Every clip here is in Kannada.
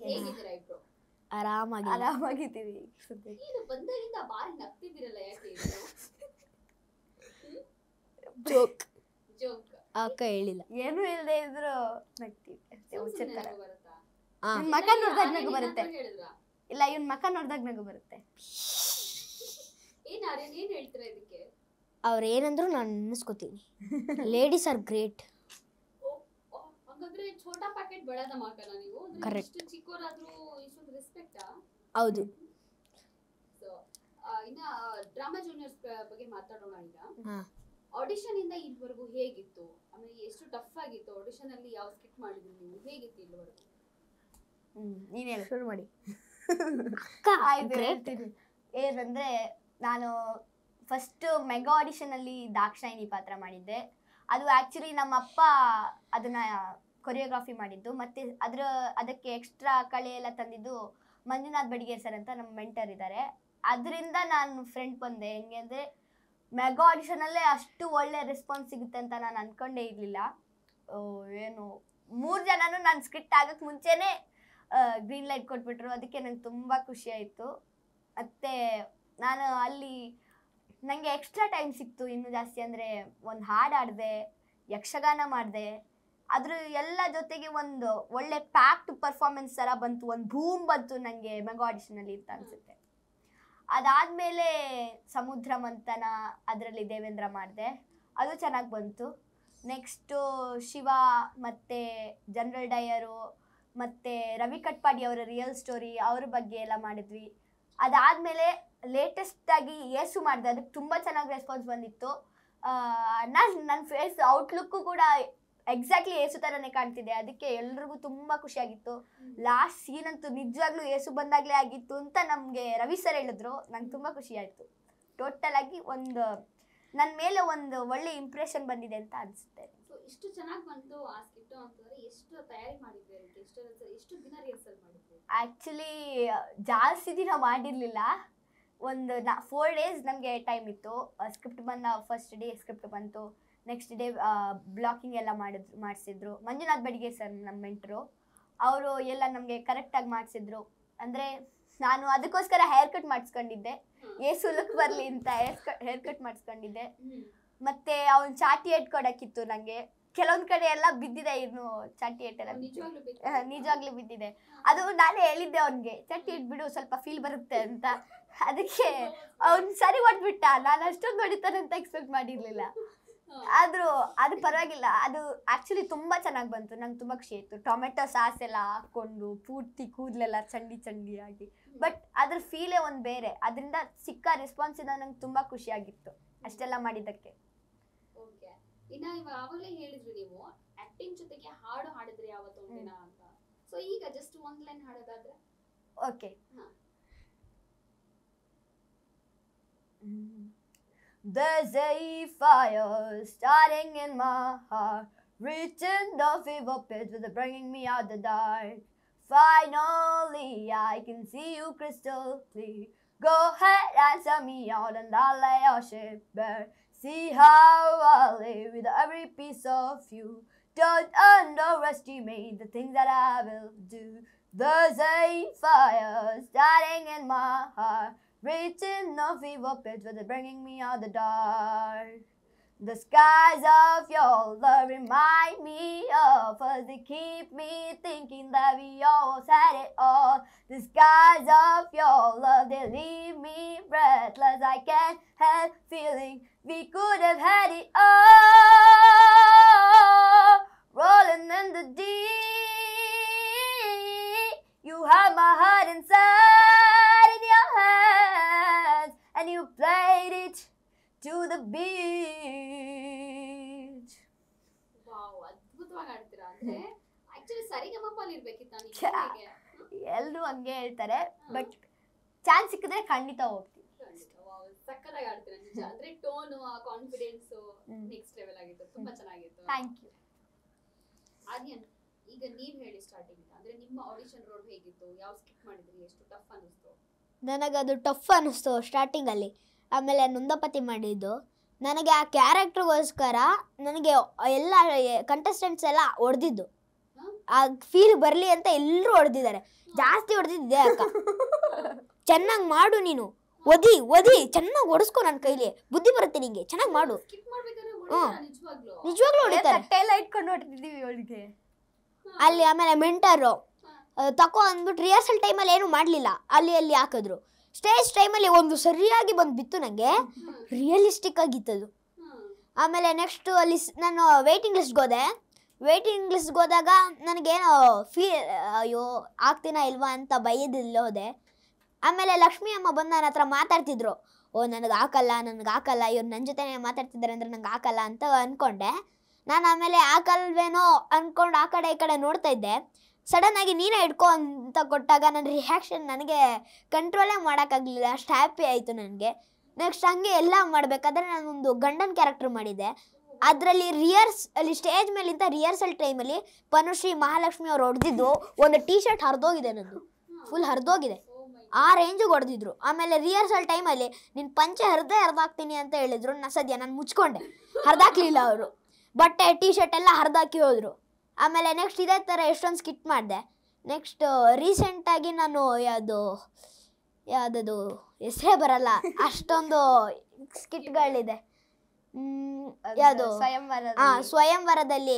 ಹೇಗಿದ್ದೀರಾ ಇಬ್ರು? ಆರಾಮಾಗಿದ್ದೀವಿ. ಏನು ಬಂದಾಗಿಂದ ಬಾರಿ ನಗ್ತಿದ್ದೀರಲ್ಲ, ಯಾಕೆ? ಜೋಕ್ ಜೋಕ್ ಅಕ್ಕ ಹೇಳಿಲ್ಲ, ಏನು ಇಲ್ಲದೆ ಇದ್ರು ನಗ್ತೀವಿ ಅಷ್ಟೇ. ಬರುತ್ತಾ? ಮಕ ನೋಡ್ದಾಗ ನಗು ಬರುತ್ತೆ. ಹೇಳಿದ್ರಾ? ಇಲ್ಲ, ಇವನ್ ಮಕ ನೋಡ್ದಾಗ ನಗು ಬರುತ್ತೆ. ಏನ್ ಹೇಳ್ತೀರಾ ಇದಕ್ಕೆ? ಅವ್ರು ಏನಂದ್ರು ನಾನು ಅನ್ನಿಸ್ಕೋತೀನಿ. Ladies are great. ಹಾಗಾದ್ರೆ ಛೋಟಾ ಪ್ಯಾಕೆಟ್ ಬಡದ ಮಾಕನ ನೀವು? ಕರೆಕ್ಟ್. ಇಷ್ಟು ಚಿಕ್ಕವರಾದ್ರೂ ಇಷ್ಟೊಂದು ರೆಸ್ಪೆಕ್ಟಾ? ಹೌದು. ಸೊ ಇನ್ನ ಡ್ರಾಮಾ ಜೂನಿಯರ್ಸ್ ಬಗ್ಗೆ ಮಾತಾಡೋಣ ಈಗ. ಹಾ, ಆಡಿಷನ್ ಇಂದ ಇಲ್ಲಿವರೆಗೂ ಹೇಗಿತ್ತು? ಆಮೇಲೆ ಎಷ್ಟು ಟಫ್ ಆಗಿತ್ತು? ಆಡಿಷನ್ ಅಲ್ಲಿ ಯಾವ ಸ್ಕಿಟ್ ಮಾಡಿದ್ರಿ ನೀವು? ಹೇಗಿತ್ತು ಇಲ್ಲಿವರೆಗೂ? ನೀನ್ ಹೇಳು. ಶುರು ಮಾಡಿ. ಆಯ್ತು, ಹೇಳ್ತೀನಿ. ಏನಂದ್ರೆ ನಾನು ಫಸ್ಟ್ ಮೆಗಾ ಆಡಿಷನ್ ಅಲ್ಲಿ ದಾಕ್ಷಾಯಿನಿ ಪಾತ್ರ ಮಾಡಿದ್ದೆ. ಅದು ಆಕ್ಚುಲಿ ನಮ್ಮಪ್ಪ ಅದನ್ನ ಕೊರಿಯೋಗ್ರಾಫಿ ಮಾಡಿದ್ದು. ಮತ್ತೆ ಅದಕ್ಕೆ ಎಕ್ಸ್ಟ್ರಾ ಕಳೆ ಎಲ್ಲ ತಂದಿದ್ದು ಮಂಜುನಾಥ್ ಬಡಿಗೇರ್ ಸರ್ ಅಂತ ನಮ್ಮ ಮೆಂಟರ್ ಇದ್ದಾರೆ. ಅದರಿಂದ ನಾನು ಫ್ರೆಂಡ್ ಬಂದೆ. ಹೆಂಗೆ ಅಂದರೆ ಮೆಗಾ ಆಡಿಷನಲ್ಲೇ ಅಷ್ಟು ಒಳ್ಳೆ ರೆಸ್ಪಾನ್ಸ್ ಸಿಗುತ್ತೆ ಅಂತ ನಾನು ಅಂದ್ಕೊಂಡೇ ಇರಲಿಲ್ಲ. ಏನು 3 ಜನನೂ ನಾನು ಸ್ಕ್ರಿಪ್ಟ್ ಆಗೋಕ್ಕೆ ಮುಂಚೆನೇ ಗ್ರೀನ್ ಲೈಟ್ ಕೊಟ್ಬಿಟ್ರು. ಅದಕ್ಕೆ ನಂಗೆ ತುಂಬ ಖುಷಿ ಆಯಿತು. ಮತ್ತು ನಾನು ಅಲ್ಲಿ ನನಗೆ ಎಕ್ಸ್ಟ್ರಾ ಟೈಮ್ ಸಿಕ್ತು ಇನ್ನೂ ಜಾಸ್ತಿ. ಅಂದರೆ ಒಂದು ಹಾಡು ಹಾಡಿದೆ, ಯಕ್ಷಗಾನ ಮಾಡಿದೆ, ಅದ್ರ ಎಲ್ಲ ಜೊತೆಗೆ ಒಂದು ಒಳ್ಳೆ ಪ್ಯಾಕ್ಡ್ ಪರ್ಫಾರ್ಮೆನ್ಸ್ ಥರ ಬಂತು, ಒಂದು ಬೂಮ್ ಬಂತು ನನಗೆ ಮೆಗಾ ಆಡಿಷನಲ್ಲಿ ಅಂತ ಅನಿಸುತ್ತೆ. ಅದಾದಮೇಲೆ ಸಮುದ್ರ ಮಂಥನ, ಅದರಲ್ಲಿ ದೇವೇಂದ್ರ ಮಾಡಿದೆ, ಅದು ಚೆನ್ನಾಗಿ ಬಂತು. ನೆಕ್ಸ್ಟು ಶಿವ ಮತ್ತು ಜನರಲ್ ಡಯರು ಮತ್ತು ರವಿ ಕಟ್ಪಾಡಿ ಅವರ ರಿಯಲ್ ಸ್ಟೋರಿ ಅವ್ರ ಬಗ್ಗೆ ಎಲ್ಲ ಮಾಡಿದ್ವಿ. ಅದಾದಮೇಲೆ ಲೇಟೆಸ್ಟಾಗಿ ಏಸು ಮಾಡಿದೆ, ಅದಕ್ಕೆ ತುಂಬ ಚೆನ್ನಾಗಿ ರೆಸ್ಪಾನ್ಸ್ ಬಂದಿತ್ತು. ನನ್ನ ಫೇಸ್ ಔಟ್ಲುಕ್ಕು ಕೂಡ ಎಕ್ಸಾಕ್ಟ್ಲಿ ಏಸು ಥರನೇ ಕಾಣ್ತಿದೆ. ಅದಕ್ಕೆ ಎಲ್ರಿಗೂ ತುಂಬ ಖುಷಿಯಾಗಿತ್ತು. ಲಾಸ್ಟ್ ಸೀನ್ ಅಂತೂ ನಿಜವಾಗ್ಲೂ ಏಸು ಬಂದಾಗಲೇ ಆಗಿತ್ತು ಅಂತ ನಮಗೆ ರವಿ ಸರ್ ಹೇಳಿದ್ರು. ನಂಗೆ ತುಂಬ ಖುಷಿ ಆಯಿತು. ಟೋಟಲಾಗಿ ನನ್ನ ಮೇಲೆ ಒಂದು ಒಳ್ಳೆ ಇಂಪ್ರೆಷನ್ ಬಂದಿದೆ ಅಂತ ಅನಿಸುತ್ತೆ. ಇಷ್ಟು ಚೆನ್ನಾಗಿ ಬಂತು ಆ ಸ್ಕಿಟ್ ಅಂತಂದ್ರೆ ಎಷ್ಟು ತಯಾರಿ ಮಾಡಿದ್ರಿ? ಎಷ್ಟು ದಿನ ರಿಹರ್ಸಲ್ ಮಾಡಿದ್ರಿ? ಆ್ಯಕ್ಚುಲಿ ಜಾಸ್ತಿ ದಿನ ಮಾಡಿರಲಿಲ್ಲ. ಒಂದು 4 ಡೇಸ್ ನಮಗೆ ಟೈಮ್ ಇತ್ತು. ಸ್ಕ್ರಿಪ್ಟ್ ಬಂದ ಫಸ್ಟ್ ಡೇ ಸ್ಕ್ರಿಪ್ಟ್ ಬಂತು. ನೆಕ್ಸ್ಟ್ ಡೇ ಬ್ಲಾಕಿಂಗ್ ಎಲ್ಲ ಮಾಡಿಸಿದ್ರು. ಮಂಜುನಾಥ್ ಬಡಿಗೆ ಸರ್ ನಮ್ಮ ಮೆಂಟ್ರು, ಅವರು ಎಲ್ಲ ನಮಗೆ ಕರೆಕ್ಟಾಗಿ ಮಾಡಿಸಿದ್ರು. ಅಂದರೆ ನಾನು ಅದಕ್ಕೋಸ್ಕರ ಹೇರ್ ಕಟ್ ಮಾಡಿಸ್ಕೊಂಡಿದ್ದೆ, ಏಸು ಲುಕ್ ಬರಲಿ ಅಂತ ಹೇರ್ ಕಟ್ ಮಾಡಿಸ್ಕೊಂಡಿದ್ದೆ. ಮತ್ತು ಅವ್ನು ಚಾಟಿ ಏಟ್ ಕೊಡೋಕ್ಕಿತ್ತು ನನಗೆ. ಕೆಲವೊಂದು ಕಡೆ ಎಲ್ಲ ಬಿದ್ದಿದೆ, ಇನ್ನು ಚಾಟಿ ಏಟ್ ಎಲ್ಲ ನಿಜವಾಗ್ಲೂ ಬಿದ್ದಿದೆ. ಅದು ನಾನೇ ಹೇಳಿದ್ದೆ ಅವನಿಗೆ, ಚಾಟಿ ಏಟ್ ಬಿಡು ಸ್ವಲ್ಪ ಫೀಲ್ ಬರುತ್ತೆ ಅಂತ. ಅದಕ್ಕೆ ಅವ್ನು ಸರಿ ಹೊಡ್ಬಿಟ್ಟ. ನಾನು ಅಷ್ಟೊಂದು ಹೊಡಿತಾನೆ ಅಂತ ಎಕ್ಸ್ಪೆಕ್ಟ್ ಮಾಡಿರಲಿಲ್ಲ. ಆದರೂ ಅದು ಪರವಾಗಿಲ್ಲ. ಅದು ಆ್ಯಕ್ಚುಲಿ ತುಂಬ ಚೆನ್ನಾಗಿ ಬಂತು. ನಂಗೆ ತುಂಬ ಖುಷಿ ಆಯಿತು. ಟೊಮೆಟೊ ಸಾಸ್ ಎಲ್ಲ ಹಾಕ್ಕೊಂಡು ಪೂರ್ತಿ ಕೂದಲೆಲ್ಲ ಚಂಡಿಯಾಗಿ, ಬಟ್ ಅದ್ರ ಫೀಲೇ ಒಂದು ಬೇರೆ. ಅದರಿಂದ ಸಿಕ್ಕ ರೆಸ್ಪಾನ್ಸಿಂದ ನಂಗೆ ತುಂಬ ಖುಷಿಯಾಗಿತ್ತು ಅಷ್ಟೆಲ್ಲ ಮಾಡಿದ್ದಕ್ಕೆ. ಓಕೆ, ಇನ್ನು ಆವಾಗಲೇ ಹೇಳಿದ್ರಿ ನೀವು ಆಕ್ಟಿಂಗ್ ಜೊತೆಗೆ ಹಾಡು ಹಾಡಿದ್ರಿ ಯಾವತ್ತೊಂದು ದಿನ ಅಂತ. ಸೊ ಈಗ ಜಸ್ಟ್ ಒಂದು ಲೈನ್ ಹಾಡೋದಾದ್ರೆ? Okay. There's a fire starting in my heart, reaching the fever pitch with bringing me out the dark. Finally, I can see you crystal clear. Go ahead, answer me out and I'll lay your ship bare. See how I live with every piece of you. Don't underestimate the things that I will do. There's a fire starting in my heart, reaching the fever pitch with bringing me out the dark. The skies of your love remind me of us. They keep me thinking that we almost had it all. The skies of your love, they leave me breathless. I can't help feeling we could have had it all. Rolling in the deep, you have my heart inside in your hands, and you played it to the beach. Wow, ಅದ್ಭುತವಾಗಿ ಆಡ್ತೀರಾ. ಅಂದ್ರೆ ಆಕ್ಚುಲಿ ಸರಿಗಮಪಲ್ಲಿ ಇರ್ಬೇಕಿತ್ತು ನೀವು. ಎಲ್ಲರೂ ಹಂಗೆ ಹೇಳ್ತಾರೆ, ಬಟ್ ಚಾನ್ಸ್ ಸಿಕ್ಕಿದ್ರೆ ಖಂಡಿತ ಹೋಗ್ತೀನಿ. ವಾವ್, ಸಕ್ಕತ್ತಾಗಿ ಆಡ್ತೀರಾ ನಿಜ. ಅಂದ್ರೆ ಟೋನ್, ಕಾನ್ಫಿಡೆನ್ಸ್ ನೆಕ್ಸ್ಟ್ ಲೆವೆಲ್ ಆಗಿತ್ತು. ತುಂಬಾ ಚೆನ್ನಾಗಿತ್ತು. Thank you. ಆದ್ಯನ್, ಈಗ ನೀವ್ ಹೇಳಿ ಸ್ಟಾರ್ಟಿಂಗ್ ಅಂದ್ರೆ ನಿಮ್ಮ ಆಡಿಷನ್ ರೋಡ್ ಹೇಗಿತ್ತು? ಯಾವ ಸ್ಕಿಪ್ ಮಾಡಿದ್ರಿ? ಎಷ್ಟು ಟಫ್ ಅನಿಸ್ತು? ನನಗದು ಟಫ್ ಅನ್ನಿಸ್ತು ಸ್ಟಾರ್ಟಿಂಗಲ್ಲಿ. ಆಮೇಲೆ ನೊಂದಪತಿ ಮಾಡಿದ್ದು ನನಗೆ ಆ ಕ್ಯಾರೆಕ್ಟರ್ಗೋಸ್ಕರ ನನಗೆ ಎಲ್ಲ ಕಂಟೆಸ್ಟೆಂಟ್ಸ್ ಎಲ್ಲ ಹೊಡೆದಿದ್ದು. ಆ ಫೀಲ್ ಬರಲಿ ಅಂತ ಎಲ್ಲರೂ ಹೊಡೆದಿದ್ದಾರೆ. ಜಾಸ್ತಿ ಹೊಡೆದಿದ್ದೆ ಅಕ್ಕ. ಚೆನ್ನಾಗಿ ಮಾಡು ನೀನು, ಓದಿ ಚೆನ್ನಾಗಿ ಹೊಡಿಸ್ಕೊ, ನನ್ನ ಕೈಲಿ ಬುದ್ಧಿ ಬರುತ್ತೆ ನಿಂಗೆ, ಚೆನ್ನಾಗಿ ಮಾಡು. ನಿಜವಾಗ್ಲೂ ಹೊಡಿತಾರೆ. ಇಟ್ಕೊಂಡು ಹೊಡ್ತಿದ್ದೀವಿ ಅವಳಿಗೆ ಅಲ್ಲಿ. ಆಮೇಲೆ ಮೆಂಟರು ತಕೋ ಅಂದ್ಬಿಟ್ಟು ರಿಹರ್ಸಲ್ ಟೈಮಲ್ಲಿ ಏನು ಮಾಡಲಿಲ್ಲ, ಅಲ್ಲಿ ಹಾಕಿದ್ರು. ಸ್ಟೇಜ್ ಟೈಮಲ್ಲಿ ಒಂದು ಸರಿಯಾಗಿ ಬಂದು ಬಿತ್ತು, ನನಗೆ ರಿಯಲಿಸ್ಟಿಕ್ ಆಗಿತ್ತದು. ಆಮೇಲೆ ನೆಕ್ಸ್ಟು ಅಲ್ಲಿ ನಾನು ವೇಟಿಂಗ್ ಲಿಸ್ಟ್ಗೆ ಹೋದಾಗ ನನಗೇನೋ ಅಯ್ಯೋ ಆಗ್ತೀನಾ ಇಲ್ವಾ ಅಂತ ಭಯದಿಲ್ಲ ಹೋದೆ. ಆಮೇಲೆ ಲಕ್ಷ್ಮಿ ಅಮ್ಮ ಬಂದು ನನ್ನ ಹತ್ರ ಮಾತಾಡ್ತಿದ್ರು, ನನಗೆ ಹಾಕಲ್ಲ ಇವ್ರು ನನ್ನ ಜೊತೆ ಮಾತಾಡ್ತಿದ್ದಾರೆ ಅಂದರೆ ನಂಗೆ ಹಾಕಲ್ಲ ಅಂತ ಅಂದ್ಕೊಂಡೆ ನಾನು. ಆಮೇಲೆ ಹಾಕಲ್ವೇನೋ ಅಂದ್ಕೊಂಡು ಆ ಕಡೆ ಈ ಕಡೆ ನೋಡ್ತಾ ಇದ್ದೆ. ಸಡನ್ನಾಗಿ ನೀನೇ ಹಿಡ್ಕೊ ಅಂತ ಕೊಟ್ಟಾಗ ನನ್ನ ರಿಯಾಕ್ಷನ್ ನನಗೆ ಕಂಟ್ರೋಲೇ ಮಾಡೋಕ್ಕಾಗಲಿಲ್ಲ, ಅಷ್ಟು ಹ್ಯಾಪಿ ಆಯಿತು ನನಗೆ. ನೆಕ್ಸ್ಟ್ ಹಂಗೆ ಎಲ್ಲ ಮಾಡಬೇಕಾದ್ರೆ ನಾನೊಂದು ಗಂಡನ ಕ್ಯಾರೆಕ್ಟರ್ ಮಾಡಿದ್ದೆ. ಅದರಲ್ಲಿ ಅಲ್ಲಿ ಸ್ಟೇಜ್ ಮೇಲಿಂದ ರಿಹರ್ಸಲ್ ಟೈಮಲ್ಲಿ ಪನುಶ್ರೀ ಮಹಾಲಕ್ಷ್ಮಿ ಅವ್ರು ಹೊಡೆದಿದ್ದು ಒಂದು ಟೀ ಶರ್ಟ್ ಹರಿದೋಗಿದೆ, ನನ್ನದು ಫುಲ್ ಹರಿದೋಗಿದೆ, ಆ ರೇಂಜಿಗೆ ಹೊಡೆದಿದ್ರು. ಆಮೇಲೆ ರಿಹರ್ಸಲ್ ಟೈಮಲ್ಲಿ ನಿನ್ನ ಪಂಚೆ ಹರಿದಾಕ್ತೀನಿ ಅಂತ ಹೇಳಿದ್ರು. ನಾನು ಮುಚ್ಕೊಂಡೆ, ಹರಿದಾಕ್ಲಿಲ್ಲ ಅವರು. ಬಟ್ಟೆ ಟೀ ಶರ್ಟ್ ಎಲ್ಲ ಹರಿದಾಕಿ ಹೋದರು. ಆಮೇಲೆ ನೆಕ್ಸ್ಟ್ ಇದೇ ಥರ ಎಷ್ಟೊಂದು ಸ್ಕಿಟ್ ಮಾಡಿದೆ. ನೆಕ್ಸ್ಟ್ ರೀಸೆಂಟಾಗಿ ನಾನು ಯಾವುದದು ಹೆಸರೇ ಬರಲ್ಲ, ಅಷ್ಟೊಂದು ಸ್ಕಿಟ್ಗಳಿದೆ. ಯಾವುದು ಸ್ವಯಂವರದಲ್ಲಿ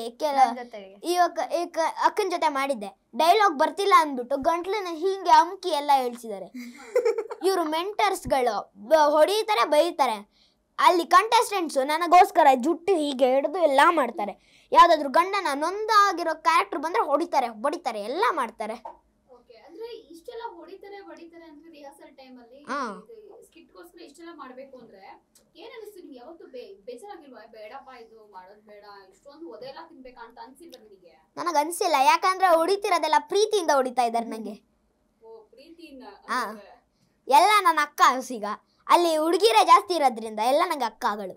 ಅಕ್ಕನ ಜೊತೆ ಮಾಡಿದ್ದೆ. ಡೈಲಾಗ್ ಬರ್ತಿಲ್ಲ ಅಂದ್ಬಿಟ್ಟು ಗಂಟ್ಲನ್ನ ಹೀಗೆ ಅಮ್ಕಿ ಎಲ್ಲ ಹೇಳ್ಸಿದ್ದಾರೆ. ಇವರು ಮೆಂಟರ್ಸ್ಗಳು ಹೊಡಿತಾರೆ, ಬೈತಾರೆ. ಅಲ್ಲಿ ಕಂಟೆಸ್ಟೆಂಟ್ಸು ನನಗೋಸ್ಕರ ಜುಟ್ಟು ಹೀಗೆ ಹಿಡಿದು ಎಲ್ಲ ಮಾಡ್ತಾರೆ. ಯಾವುದಾದ್ರು ಗಂಡನ ನೊಂದಾಗಿರೋ ಕ್ಯಾರೆಕ್ಟರ್ ಬಂದರೆ ಹೊಡಿತಾರೆ, ಬಡಿತಾರೆ, ಎಲ್ಲ ಮಾಡ್ತಾರೆ. ಅಂದ್ರೆ ಇಷ್ಟೆಲ್ಲ ಹೊಡಿತಾರೆ ಅಂದ್ರೆ ರಿಹರ್ಸಲ್ ಟೈಮಲ್ಲಿ ಸ್ಕಿಟ್ಗೋಸ್ಕರ ಇಷ್ಟೆಲ್ಲ ಮಾಡಬೇಕು ಅಂದ್ರೆ ಏನ್ ಅನಿಸ್ತು ನಿಮ್ಗೆ? ಯಾವತ್ತು ಬೇಜಾರಾಗಿಲ್ವಾ? ಬೇಡಪ್ಪ ಇದು ಮಾಡೋದು ಬೇಡ, ಇಷ್ಟೊಂದು ಒದೆಲ್ಲ ತಿನ್ಬೇಕಾ ಅಂತ ಅನ್ಸಿಲ್ವಾ ನಿಮಗೆ? ನನಗೆ ಅನ್ಸಿಲ್ಲ, ಯಾಕಂದ್ರೆ ಹೊಡಿತಿರೋದೆಲ್ಲ ಪ್ರೀತಿಯಿಂದ ಹೊಡಿತಾ ಇದ್ದಾರೆ ನನಗೆ. ಪ್ರೀತಿಯಿಂದ ಎಲ್ಲ ನನ್ನ ಅಕ್ಕ ಈಗ ಅಲ್ಲಿ ಹುಡುಗಿರೇ ಜಾಸ್ತಿ ಇರೋದ್ರಿಂದ ಎಲ್ಲ ನಂಗೆ ಅಕ್ಕಗಳು.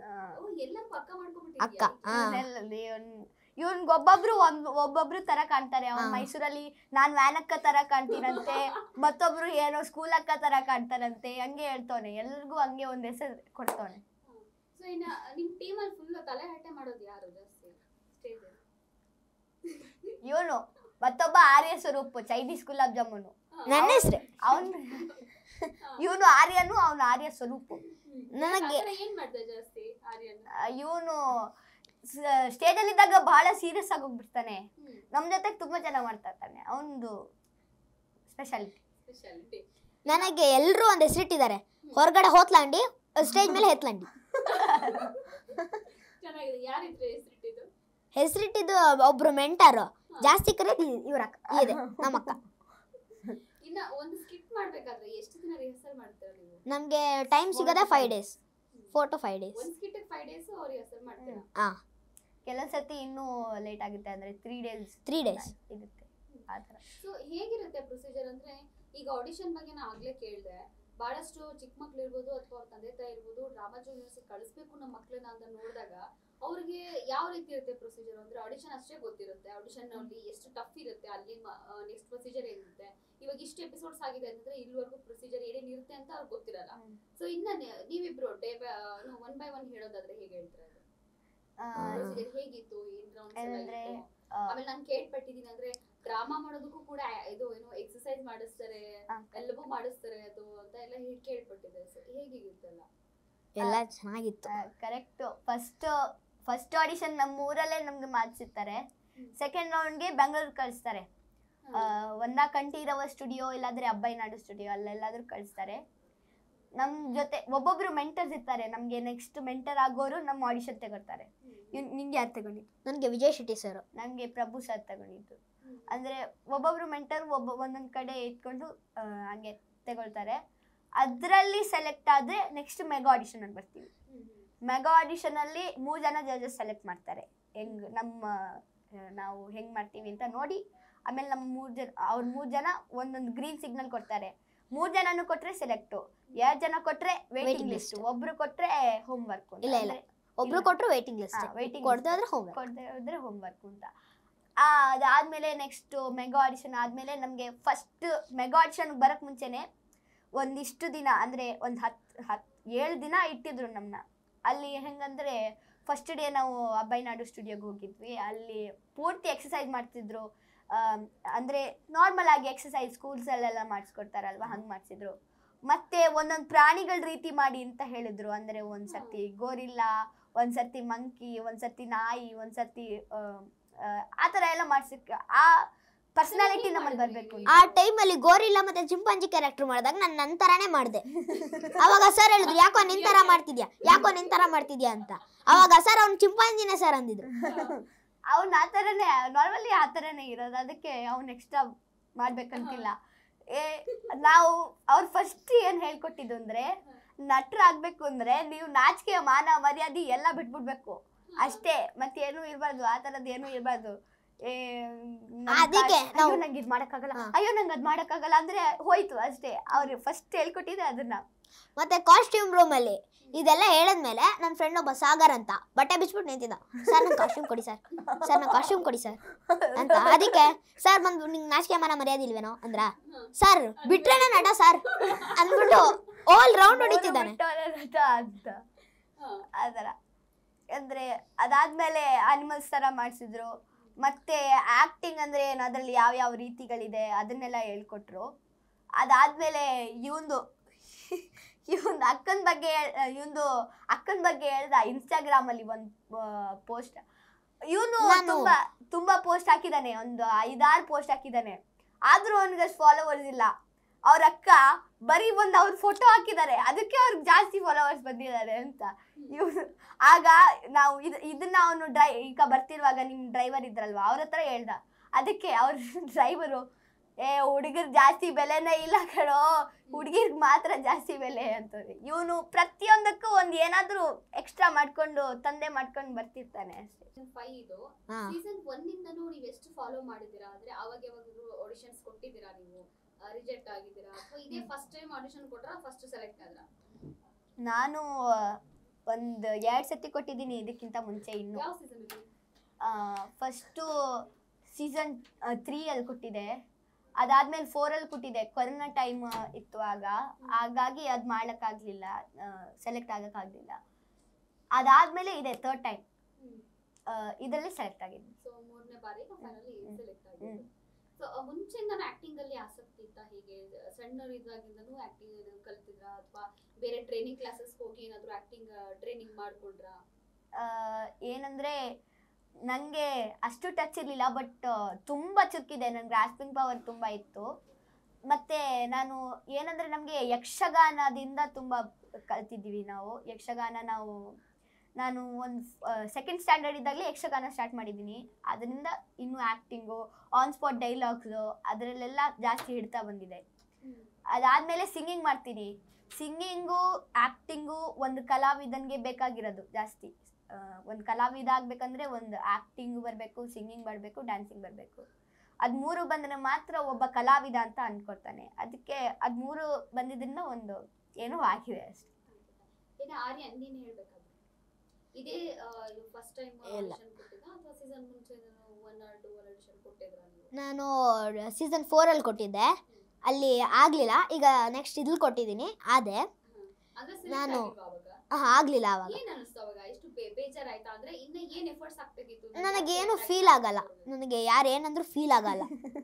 ಅಕ್ಕ ಇವ್ನಿಗೊಬ್ಬೊಬ್ರು ಒಬ್ಬೊಬ್ರು ತರ ಕಾಣ್ತಾರೆ. ಅವ್ನು ಮೈಸೂರಲ್ಲಿ ನಾನ್ ವ್ಯಾನ್ ಅಕ್ಕ ತರ ಕಾಣ್ತೀನಂತೆ, ಮತ್ತೊಬ್ರು ಏನೋ ಸ್ಕೂಲ್ ಅಕ್ಕ ತರ ಕಾಣ್ತಾರಂತೆ, ಹಂಗೆ ಹೇಳ್ತವನೆ. ಎಲ್ರಿಗೂ ಹಂಗೆ ಒಂದ್ ಹೆಸರು ಕೊಡ್ತವನೆ. ಸೊ ಇನ್ನ ನಿಮ್ ಟೀಮ್ ಅಲ್ಲಿ ಫುಲ್ ತಲೆ ಹರಟೆ ಮಾಡೋದು ಯಾರು ಜಾಸ್ತಿ ಸ್ಟೇಜ್ ಅಲ್ಲಿ? ಇವನು ಮತ್ತೊಬ್ಬ ಆರ್ಯ ಸ್ವರೂಪ್, ಚೈನೀಸ್ ಗುಲಾಬ್ ಜಾಮೂನು ನನ್ನ ಹೆಸರು. ಇವನು ಆರ್ಯನು, ಅವನು ಆರ್ಯ ಸ್ವರೂಪ್. ನನಗೆ ಏನ್ ಮಾಡ್ದೆ ಜಾಸ್ತಿ ಆರ್ಯನ್? ಇವನು ಸ್ಟೇಜ್ ಅಲ್ಲಿ ಇದ್ದಾಗ ಬಹಳ ಸೀರಿಯಸ್ ಆಗಿ ಹೋಗ್ಬಿಡ್ತಾನೆ. ನಮ್ ಜೊತೆ ತುಂಬಾ ಚೆನ್ನಾಗಿ ಮಾಡ್ತಾ ಇರ್ತಾನೆ. ಅವನದು ಸ್ಪೆಷಾಲಿಟಿ. ನನಗೆ ಎಲ್ಲರೂ ಒಂದು ಹೆಸರಿಟ್ಟಿದ್ದಾರೆ. ಹೊರಗಡೆ ಹೋತ್ಲಾಂಡಿ, ಸ್ಟೇಜ್ ಮೇಲೆ ಹೆತ್ಲಾಂಡಿ. ಚೆನ್ನಾಗಿದೆ. ಯಾರಿದ್ರೆ ಹೆಸರಿಟ್ಟಿದ್ದು? ಹೆಸರಿಟ್ಟಿದ್ದು ಒಬ್ರು ಮೆಂಟರು, ಜಾಸ್ತಿ ಕರೆಯೋದು ಇವ್ರಕ್ಕ, ಇದೆ ನಮ್ಮಕ್ಕ. ಇನ್ನ ಒಂದು ಸ್ಕಿಟ್ ಮಾಡ್ಬೇಕಾದ್ರೆ ಎಷ್ಟು ದಿನ ರಿಹರ್ಸಲ್ ಮಾಡ್ತೀರಾ ನೀವು? ನಮಗೆ ಟೈಮ್ ಸಿಗೋದೇ 5 days, 4 to 5 days. ಒಂದು ಸ್ಕಿಟ್ 5 days ರಿಹರ್ಸಲ್ ಮಾಡ್ತೀರಾ? ಕೆಲವು ಸತಿ ಇನ್ನೂ ಲೇಟ್ ಆಗುತ್ತೆ, ಅಂದ್ರೆ 3 days ಇರುತ್ತೆ ಆ ಥರ. ಸೊ ಹೇಗಿರುತ್ತೆ ಪ್ರೊಸೀಜರ್ ಅಂದ್ರೆ, ಈಗ ಆಡಿಷನ್ ಬಗ್ಗೆ ನಾನು ಆಗ್ಲೇ ಕೇಳಿದೆ, ಬಹಳಷ್ಟು ಚಿಕ್ಕ ಮಕ್ಳು ಇರ್ಬೋದು ಅಥವಾ ಅವ್ರ ತಂದೆ ತಾಯಿ ಇರ್ಬೋದು, ಡ್ರಾಮಾ ಜೂನಿಯರ್ಸ್ ಕಳಿಸ್ಬೇಕು ನಮ್ಮ ಮಕ್ಳನ್ನ ಅಂತ ನೋಡಿದಾಗ ಅವ್ರಿಗೆ ಯಾವ ರೀತಿ ಇರುತ್ತೆ ಪ್ರೊಸೀಜರ್? ಅಂದ್ರೆ ಆಡಿಷನ್ ಅಷ್ಟೇ ಗೊತ್ತಿರುತ್ತೆ, ಆಡಿಷನ್ ನಲ್ಲಿ ಎಷ್ಟು ಟಫ್ ಇರುತ್ತೆ, ಅಲ್ಲಿ ನೆಕ್ಸ್ಟ್ ಪ್ರೊಸೀಜರ್ ಏನಿರುತ್ತೆ, ಇವಾಗ ಇಷ್ಟು ಎಪಿಸೋಡ್ಸ್ ಆಗಿದೆ ಅಂತಂದ್ರೆ ಇಲ್ಲಿವರೆಗೂ ಪ್ರೊಸೀಜರ್ ಏನೇನು ಇರುತ್ತೆ ಅಂತ ಅವ್ರಿಗೆ ಗೊತ್ತಿರಲ್ಲ. ಸೊ ಇನ್ನ ನೀವಿಬ್ರು ಒನ್ ಬೈ ಒನ್ ಹೇಳೋದಾದ್ರೆ ಹೇಗೆ ಹೇಳ್ತಾರೆ? ಹೇಗಿತ್ತು, ಏನ್ ರೌಂಡ್ಸ್? ಆಮೇಲೆ ನಾನು ಕೇಳ್ಪಟ್ಟಿದ್ದೀನಿ ಅಂದ್ರೆ ಡ್ರಾಮಾ ಮಾಡೋದಕ್ಕೂ ಕೂಡ ಇದು ಏನೋ ಎಕ್ಸರ್ಸೈಸ್ ಮಾಡಿಸ್ತಾರೆ, ಎಲ್ಲವೂ ಮಾಡಿಸ್ತಾರೆ ಅದು ಅಂತ ಎಲ್ಲ ಕೇಳ್ಪಟ್ಟಿದೆ. ಸೊ ಹೇಗಿರುತ್ತಲ್ಲ? ಎಲ್ಲ ಚೆನ್ನಾಗಿತ್ತು. ಕರೆಕ್ಟ್. ಫಸ್ಟ್ ಆಡಿಷನ್ ನಮ್ಮ ಊರಲ್ಲೇ ನಮ್ಗೆ ಮಾಡಿಸಿರ್ತಾರೆ. ಸೆಕೆಂಡ್ ರೌಂಡ್ಗೆ ಬೆಂಗಳೂರು ಕಳಿಸ್ತಾರೆ. ಒಂದಾ ಕಂಠೀರವ ಸ್ಟುಡಿಯೋ ಇಲ್ಲಾಂದ್ರೆ ಅಬ್ಬಯ್ಯನಾಡು ಸ್ಟುಡಿಯೋ, ಅಲ್ಲೆಲ್ಲಾದ್ರೂ ಕಳಿಸ್ತಾರೆ. ನಮ್ಮ ಜೊತೆ ಒಬ್ಬೊಬ್ರು ಮೆಂಟರ್ಸ್ ಇರ್ತಾರೆ. ನಮಗೆ ನೆಕ್ಸ್ಟ್ ಮೆಂಟರ್ ಆಗೋರು ನಮ್ಮ ಆಡಿಷನ್ ತಗೊಳ್ತಾರೆ. ನಿಂಗೆ ಯಾರು ತಗೊಂಡಿದ್ದು? ನನಗೆ ವಿಜಯ್ ಶೆಟ್ಟಿ ಸರ್. ನನಗೆ ಪ್ರಭು ಸರ್ ತಗೊಂಡಿದ್ದು. ಅಂದರೆ ಒಬ್ಬೊಬ್ರು ಮೆಂಟರ್ ಒಂದೊಂದು ಕಡೆ ಇಟ್ಕೊಂಡು ಹಂಗೆ ತಗೊಳ್ತಾರೆ. ಅದರಲ್ಲಿ ಸೆಲೆಕ್ಟ್ ಆದರೆ ನೆಕ್ಸ್ಟ್ ಮೆಗಾ ಆಡಿಷನ್ ಅಂತ ಬರ್ತೀವಿ. ಮೆಗಾ ಆಡಿಷನಲ್ಲಿ 3 ಜನ ಜಡ್ಜಸ್ ಸೆಲೆಕ್ಟ್ ಮಾಡ್ತಾರೆ. ನಾವು ಹೆಂಗೆ ಮಾಡ್ತೀವಿ ಅಂತ ನೋಡಿ, ಆಮೇಲೆ ನಮ್ಮ 3 ಜನ ಒಂದೊಂದು ಗ್ರೀನ್ ಸಿಗ್ನಲ್ ಕೊಡ್ತಾರೆ. 3 ಜನನು ಕೊಟ್ಟರೆ ಸೆಲೆಕ್ಟು, 2 ಜನ ಕೊಟ್ಟರೆ ವೇಟಿಂಗ್ ಲಿಸ್ಟ್, ಒಬ್ರು ಕೊಟ್ಟರೆ ಹೋಮ್ ವರ್ಕ್. ಇಲ್ಲ, ಒಬ್ರು ಕೊಟ್ಟರು ವೇಟಿಂಗ್ ಲಿಸ್ಟ್, ಕೊಡದೆ ಹೋದ್ರೆ ಹೋಮ್ ವರ್ಕ್ ಅಂತ. ಅದಾದ್ಮೇಲೆ ನೆಕ್ಸ್ಟ್ ಮೆಗಾ ಆಡಿಷನ್ ಆದಮೇಲೆ ನಮಗೆ ಫಸ್ಟ್ ಮೆಗಾ ಆಡಿಷನ್ಗೆ ಬರೋಕ್ಕೆ ಮುಂಚೆನೇ ಒಂದಿಷ್ಟು ದಿನ, ಅಂದರೆ ಒಂದು 7 ದಿನ ಇಟ್ಟಿದ್ರು ನಮ್ಮನ್ನ. ಅಲ್ಲಿ ಹೆಂಗಂದರೆ ಫಸ್ಟ್ ಡೇ ನಾವು ಅಬ್ಬಯ್ಯನಾಡು ಸ್ಟುಡಿಯೋಗೆ ಹೋಗಿದ್ವಿ. ಅಲ್ಲಿ ಪೂರ್ತಿ ಎಕ್ಸಸೈಸ್ ಮಾಡ್ತಿದ್ರು. ಅಂದರೆ ನಾರ್ಮಲ್ ಆಗಿ ಎಕ್ಸಸೈಸ್ ಸ್ಕೂಲ್ಸಲ್ಲೆಲ್ಲ ಮಾಡಿಸ್ಕೊಡ್ತಾರಲ್ವ, ಹಂಗೆ ಮಾಡಿಸಿದ್ರು. ಮತ್ತೆ ಒಂದೊಂದು ಪ್ರಾಣಿಗಳ ರೀತಿ ಮಾಡಿ ಅಂತ ಹೇಳಿದ್ರು. ಅಂದರೆ ಒಂದ್ಸರ್ತಿ ಗೋರಿಲ್ಲಾ, ಒಂದ್ಸರ್ತಿ ಮಂಕಿ, ಒಂದ್ಸರ್ತಿ ನಾಯಿ, ಒಂದ್ಸರ್ತಿ ಆ ಥರ ಎಲ್ಲ ಮಾಡ್ಸಿಕ್ ಆ ಪರ್ಸನಾಲಿಟಿ ನಮ್ಮಲ್ಲಿ ಬರಬೇಕು. ಆ ಟೈಮಲ್ಲಿ ಗೋರಿಲ್ಲಾ ಮತ್ತೆ ಚಿಂಪಾಂಜಿ ಕ್ಯಾರೆಕ್ಟರ್ ಮಾಡಿದಾಗ ನಾನು ನನ್ನ ಥರನೇ ಮಾಡಿದೆ. ಅವಾಗ ಸರ್ ಹೇಳಿದ್ರು ಯಾಕೋ ನಿನ್ ಥರ ಮಾಡ್ತಿದ್ಯಾ, ಯಾಕೋ ನಿನ್ ಥರ ಮಾಡ್ತಿದ್ಯಾ ಅಂತ. ಅವಾಗ ಸರ್ ಅವ್ನು ಚಿಂಪಾಂಜಿನೇ ಸರ್ ಅಂದಿದ್ರು. ಅವ್ನು ಆ ಥರನೇ ನಾರ್ಮಲಿ ಆ ಥರನೇ ಇರೋದು, ಅದಕ್ಕೆ ಅವ್ನು ಎಕ್ಸ್ಟ್ರಾ ಮಾಡ್ಬೇಕಂತಿಲ್ಲ. ನಾವು ಅವ್ರು ಫಸ್ಟ್ ಏನು ಹೇಳ್ಕೊಟ್ಟಿದ್ದು ಅಂದರೆ, ನಟರಾಗಬೇಕು ಅಂದರೆ ನೀವು ನಾಚಿಕೆ ಮಾನ ಮರ್ಯಾದೆ ಎಲ್ಲ ಬಿಟ್ಬಿಡ್ಬೇಕು ಅಷ್ಟೇ, ಮತ್ತೇನು ಇರಬಾರ್ದು, ಆ ಥರದ್ದು ಏನೂ ಇರಬಾರ್ದು. ನಂಗೆ ಇದು ಮಾಡೋಕ್ಕಾಗಲ್ಲ, ಅಯ್ಯೋ ನಂಗೆ ಅದು ಮಾಡೋಕ್ಕಾಗಲ್ಲ ಅಂದರೆ ಹೋಯ್ತು ಅಷ್ಟೇ. ಅವ್ರು ಫಸ್ಟ್ ಹೇಳ್ಕೊಟ್ಟಿದ್ದೆ ಅದನ್ನ. ಮತ್ತೆ ಕಾಸ್ಟ್ಯೂಮ್ ರೂಮಲ್ಲಿ ಇದೆಲ್ಲ ಹೇಳಿದ್ಮೇಲೆ ನನ್ನ ಫ್ರೆಂಡ್ ಒಬ್ಬ ಸಾಗರ್ ಅಂತ ಬಟ್ಟೆ ಬಿಚ್ಬಿಟ್ಟು ನಿಂತಿದ್ದ. ಸರ್ ನಂಗೆ ಕಾಸ್ಟ್ಯೂಮ್ ಕೊಡಿ ಸರ್, ಸರ್ ನಂಗೆ ಕಾಸ್ಟ್ಯೂಮ್ ಕೊಡಿ ಸರ್ ಅಂತ. ಅದಕ್ಕೆ ಸರ್ ಬಂದು ನಿಂಗೆ ನಾಚಿಕೆ ಮಾನ ಮರ್ಯಾದೆ ಇಲ್ವೇನೋ ಅಂದ್ರ, ಸರ್ ಬಿಟ್ರೇನೆ ನಟ ಸರ್ ಅಂದ್ಬಿಟ್ಟು ಆಲ್ ರೌಂಡ್ ಹೊಡಿತಿದ್ದಾನೆ ಅಂತ ಆ ಥರ. ಅಂದರೆ ಅದಾದ್ಮೇಲೆ ಅನಿಮಲ್ಸ್ ಥರ ಮಾಡಿಸಿದ್ರು. ಮತ್ತೆ ಆ್ಯಕ್ಟಿಂಗ್ ಅಂದರೆ ಏನು, ಅದರಲ್ಲಿ ಯಾವ್ಯಾವ ರೀತಿಗಳಿದೆ ಅದನ್ನೆಲ್ಲ ಹೇಳ್ಕೊಟ್ರು. ಅದಾದಮೇಲೆ ಇವಂದು ಅಕ್ಕನ ಬಗ್ಗೆ ಹೇಳ್ದ ಇನ್ಸ್ಟಾಗ್ರಾಮಲ್ಲಿ ಒಂದು ಪೋಸ್ಟ್. ಇವನು ತುಂಬ ಪೋಸ್ಟ್ ಹಾಕಿದ್ದಾನೆ, ಒಂದು 5-6 ಪೋಸ್ಟ್ ಹಾಕಿದ್ದಾನೆ. ಆದರೂ ಅವನಿಗೆ ಫಾಲೋವರ್ಸ್ ಇಲ್ಲ. ಅವ್ರ ಅಕ್ಕ ಬರೀ ಒಂದು ಅವ್ರ ಫೋಟೋ ಹಾಕಿದ್ದಾರೆ, ಅದಕ್ಕೆ ಅವ್ರಿಗೆ ಜಾಸ್ತಿ ಫಾಲೋವರ್ಸ್ ಬಂದಿದ್ದಾರೆ ಅಂತ. ಇವ್ರು ಆಗ ನಾವು ಇದನ್ನ ಅವನು ಈಗ ಬರ್ತಿರುವಾಗ ನಿಮ್ಮ ಡ್ರೈವರ್ ಇದ್ರಲ್ವ ಅವ್ರ ಹತ್ರ ಹೇಳ್ದ. ಅದಕ್ಕೆ ಅವ್ರ ಡ್ರೈವರು ಹುಡುಗರು ಜಾಸ್ತಿ ಬೆಲೆನೇ ಇಲ್ಲ ಕಣೋ, ಹುಡುಗಿರ್ಗೆ ಮಾತ್ರ ಜಾಸ್ತಿ ಬೆಲೆ ಅಂತವ್ರಿ. ಇವನು ಪ್ರತಿಯೊಂದಕ್ಕೂ ಒಂದು ಏನಾದರೂ ಎಕ್ಸ್ಟ್ರಾ ಮಾಡ್ಕೊಂಡು ಬರ್ತಿರ್ತಾನೆ ಅಷ್ಟೇ. ಸೀಸನ್ 1 ಇಂದನೂ ನೀವು ಎಷ್ಟು ಫಾಲೋ ಮಾಡಿದ್ದೀರಾ? ಅಂದ್ರೆ ಅವಾಗ ಯಾವಾಗಾದ್ರೂ ಆಡಿಷನ್ಸ್ ಕೊಟ್ಟಿದ್ದೀರಾ, ನೀವು ರಿಜೆಕ್ಟ್ ಆಗಿದ್ದೀರಾ, ಅಥವಾ ಇದೇ ಫಸ್ಟ್ ಟೈಮ್ ಆಡಿಷನ್ ಕೊಟ್ರಾ, ಫಸ್ಟ್ ಸೆಲೆಕ್ಟ್ ಆದ್ರಾ? ನಾನು ಒಂದು 2 ಸತಿ ಕೊಟ್ಟಿದ್ದೀನಿ ಇದಕ್ಕಿಂತ ಮುಂಚೆ. ಇನ್ನು ಯಾವ ಸೀಸನ್ ಇದೆ? ಫಸ್ಟು ಸೀಸನ್ 3 ಅಲ್ಲಿ ಕೊಟ್ಟಿದೆ, ಅದಾದ್ಮೇಲೆ 4 ಅಲ್ಲಿ ಕೊಟ್ಟಿದೆ. ಕೊರೋನಾ ಟೈಮ್ ಇತ್ತು ಆಗ, ಹಾಗಾಗಿ ಅದು ಮಾಡೋಕ್ಕಾಗಲಿಲ್ಲ, ಸೆಲೆಕ್ಟ್ ಆಗೋಕ್ಕಾಗಲಿಲ್ಲ. ಅದಾದ್ಮೇಲೆ ಇದೆ 3rd ಟೈಮ್, ಇದರಲ್ಲಿ ಸೆಲೆಕ್ಟ್ ಆಗಿದ್ದೀನಿ. ಸೊ 3ನೇ ಬಾರಿ ಫೈನಲಿ ಸೆಲೆಕ್ಟ್ ಆಗಿದ್ದೀನಿ. ಸೊ ಮುಂಚೆಯಿಂದನೂ ಆಕ್ಟಿಂಗ್ ಅಲ್ಲಿ ಆಸಕ್ತಿ ಇತ್ತಾ? ಹೇಗೆ ಸಣ್ಣವರಿದ್ದಾಗಿಂದನೂ ಆಕ್ಟಿಂಗ್ ಕಲ್ತಿದ್ರಾ, ಅಥವಾ ಬೇರೆ ಟ್ರೈನಿಂಗ್ ಕ್ಲಾಸಸ್ ಹೋಗಿ ಏನಾದರೂ ಆಕ್ಟಿಂಗ್ ಟ್ರೈನಿಂಗ್ ಮಾಡ್ಕೊಂಡ್ರಾ? ಏನಂದ್ರೆ ನನಗೆ ಅಷ್ಟು ಟಚ್ ಇರಲಿಲ್ಲ, ಬಟ್ ತುಂಬ ಚುಕ್ಕಿದೆ. ನನ್ನ ಗ್ರಾಸ್ಪಿಂಗ್ ಪವರ್ ತುಂಬ ಇತ್ತು. ಮತ್ತು ನಾನು ಏನಂದರೆ ನಮಗೆ ಯಕ್ಷಗಾನದಿಂದ ತುಂಬ ಕಲ್ತಿದ್ದೀವಿ ನಾವು. ಯಕ್ಷಗಾನ ನಾನು ಒಂದು 2nd ಸ್ಟ್ಯಾಂಡರ್ಡ್ ಇದ್ದಾಗಲೇ ಯಕ್ಷಗಾನ ಸ್ಟಾರ್ಟ್ ಮಾಡಿದ್ದೀನಿ. ಅದರಿಂದ ಇನ್ನೂ ಆ್ಯಕ್ಟಿಂಗು, ಆನ್ ಸ್ಪಾಟ್ ಡೈಲಾಗ್ಸು ಅದರಲ್ಲೆಲ್ಲ ಜಾಸ್ತಿ ಹಿಡ್ತಾ ಬಂದಿದೆ. ಅದಾದಮೇಲೆ ಸಿಂಗಿಂಗ್ ಮಾಡ್ತೀನಿ. ಸಿಂಗಿಂಗು ಆ್ಯಕ್ಟಿಂಗು ಒಂದು ಕಲಾವಿದನಿಗೆ ಬೇಕಾಗಿರೋದು ಜಾಸ್ತಿ. ಒಂದು ಕಲಾವಿದ ಆಗಬೇಕಂದ್ರೆ ಒಂದು ಆ್ಯಕ್ಟಿಂಗು ಬರಬೇಕು, ಸಿಂಗಿಂಗ್ ಬರಬೇಕು, ಡ್ಯಾನ್ಸಿಂಗ್ ಬರಬೇಕು. ಅದು 3 ಬಂದರೆ ಮಾತ್ರ ಒಬ್ಬ ಕಲಾವಿದ ಅಂತ ಅಂದ್ಕೊಳ್ತಾನೆ. ಅದಕ್ಕೆ ಅದು 3 ಬಂದಿದ್ದರಿಂದ ಒಂದು ಏನೋ ಆಗಿದೆ ಅಷ್ಟೇ. ಈಗ ಆರ್ಯನ್ ನೀನು ಹೇಳ್ಬೇಕಾದ್ರೆ ಇದೇ ಫಸ್ಟ್ ಟೈಮ್ ಆಡಿಷನ್ ಕೊಟ್ಟಿದ್ದ, ಅಥವಾ ಸೀಸನ್ ಮುಂಚೆ 1 or 2 ಆಡಿಷನ್ ಕೊಟ್ಟಿದ್ರಾ ನೀವು? ನಾನು ಸೀಸನ್ 4 ಅಲ್ಲಿ ಕೊಟ್ಟಿದ್ದೆ, ಅಲ್ಲಿ ಆಗಲಿಲ್ಲ. ಈಗ ನೆಕ್ಸ್ಟ್ ಇದ್ರಲ್ಲಿ ಕೊಟ್ಟಿದ್ದೀನಿ, ಅದೇ ನಾನು ಆಗಲಿಲ್ಲ. ಅವಾಗ ಏನು ಅನಿಸ್ತು? ಅವಾಗ ಎಷ್ಟು ಬೇಜಾರಾಯ್ತಾ? ಅಂದ್ರೆ ಇನ್ನ ಏನು ಎಫರ್ಟ್ಸ್ ಹಾಕ್ಬೇಕಿತ್ತು? ನನಗೇನು ಫೀಲ್ ಆಗಲ್ಲ, ನನಗೆ ಯಾರು ಏನಂದ್ರೂ ಫೀಲ್ ಆಗಲ್ಲ.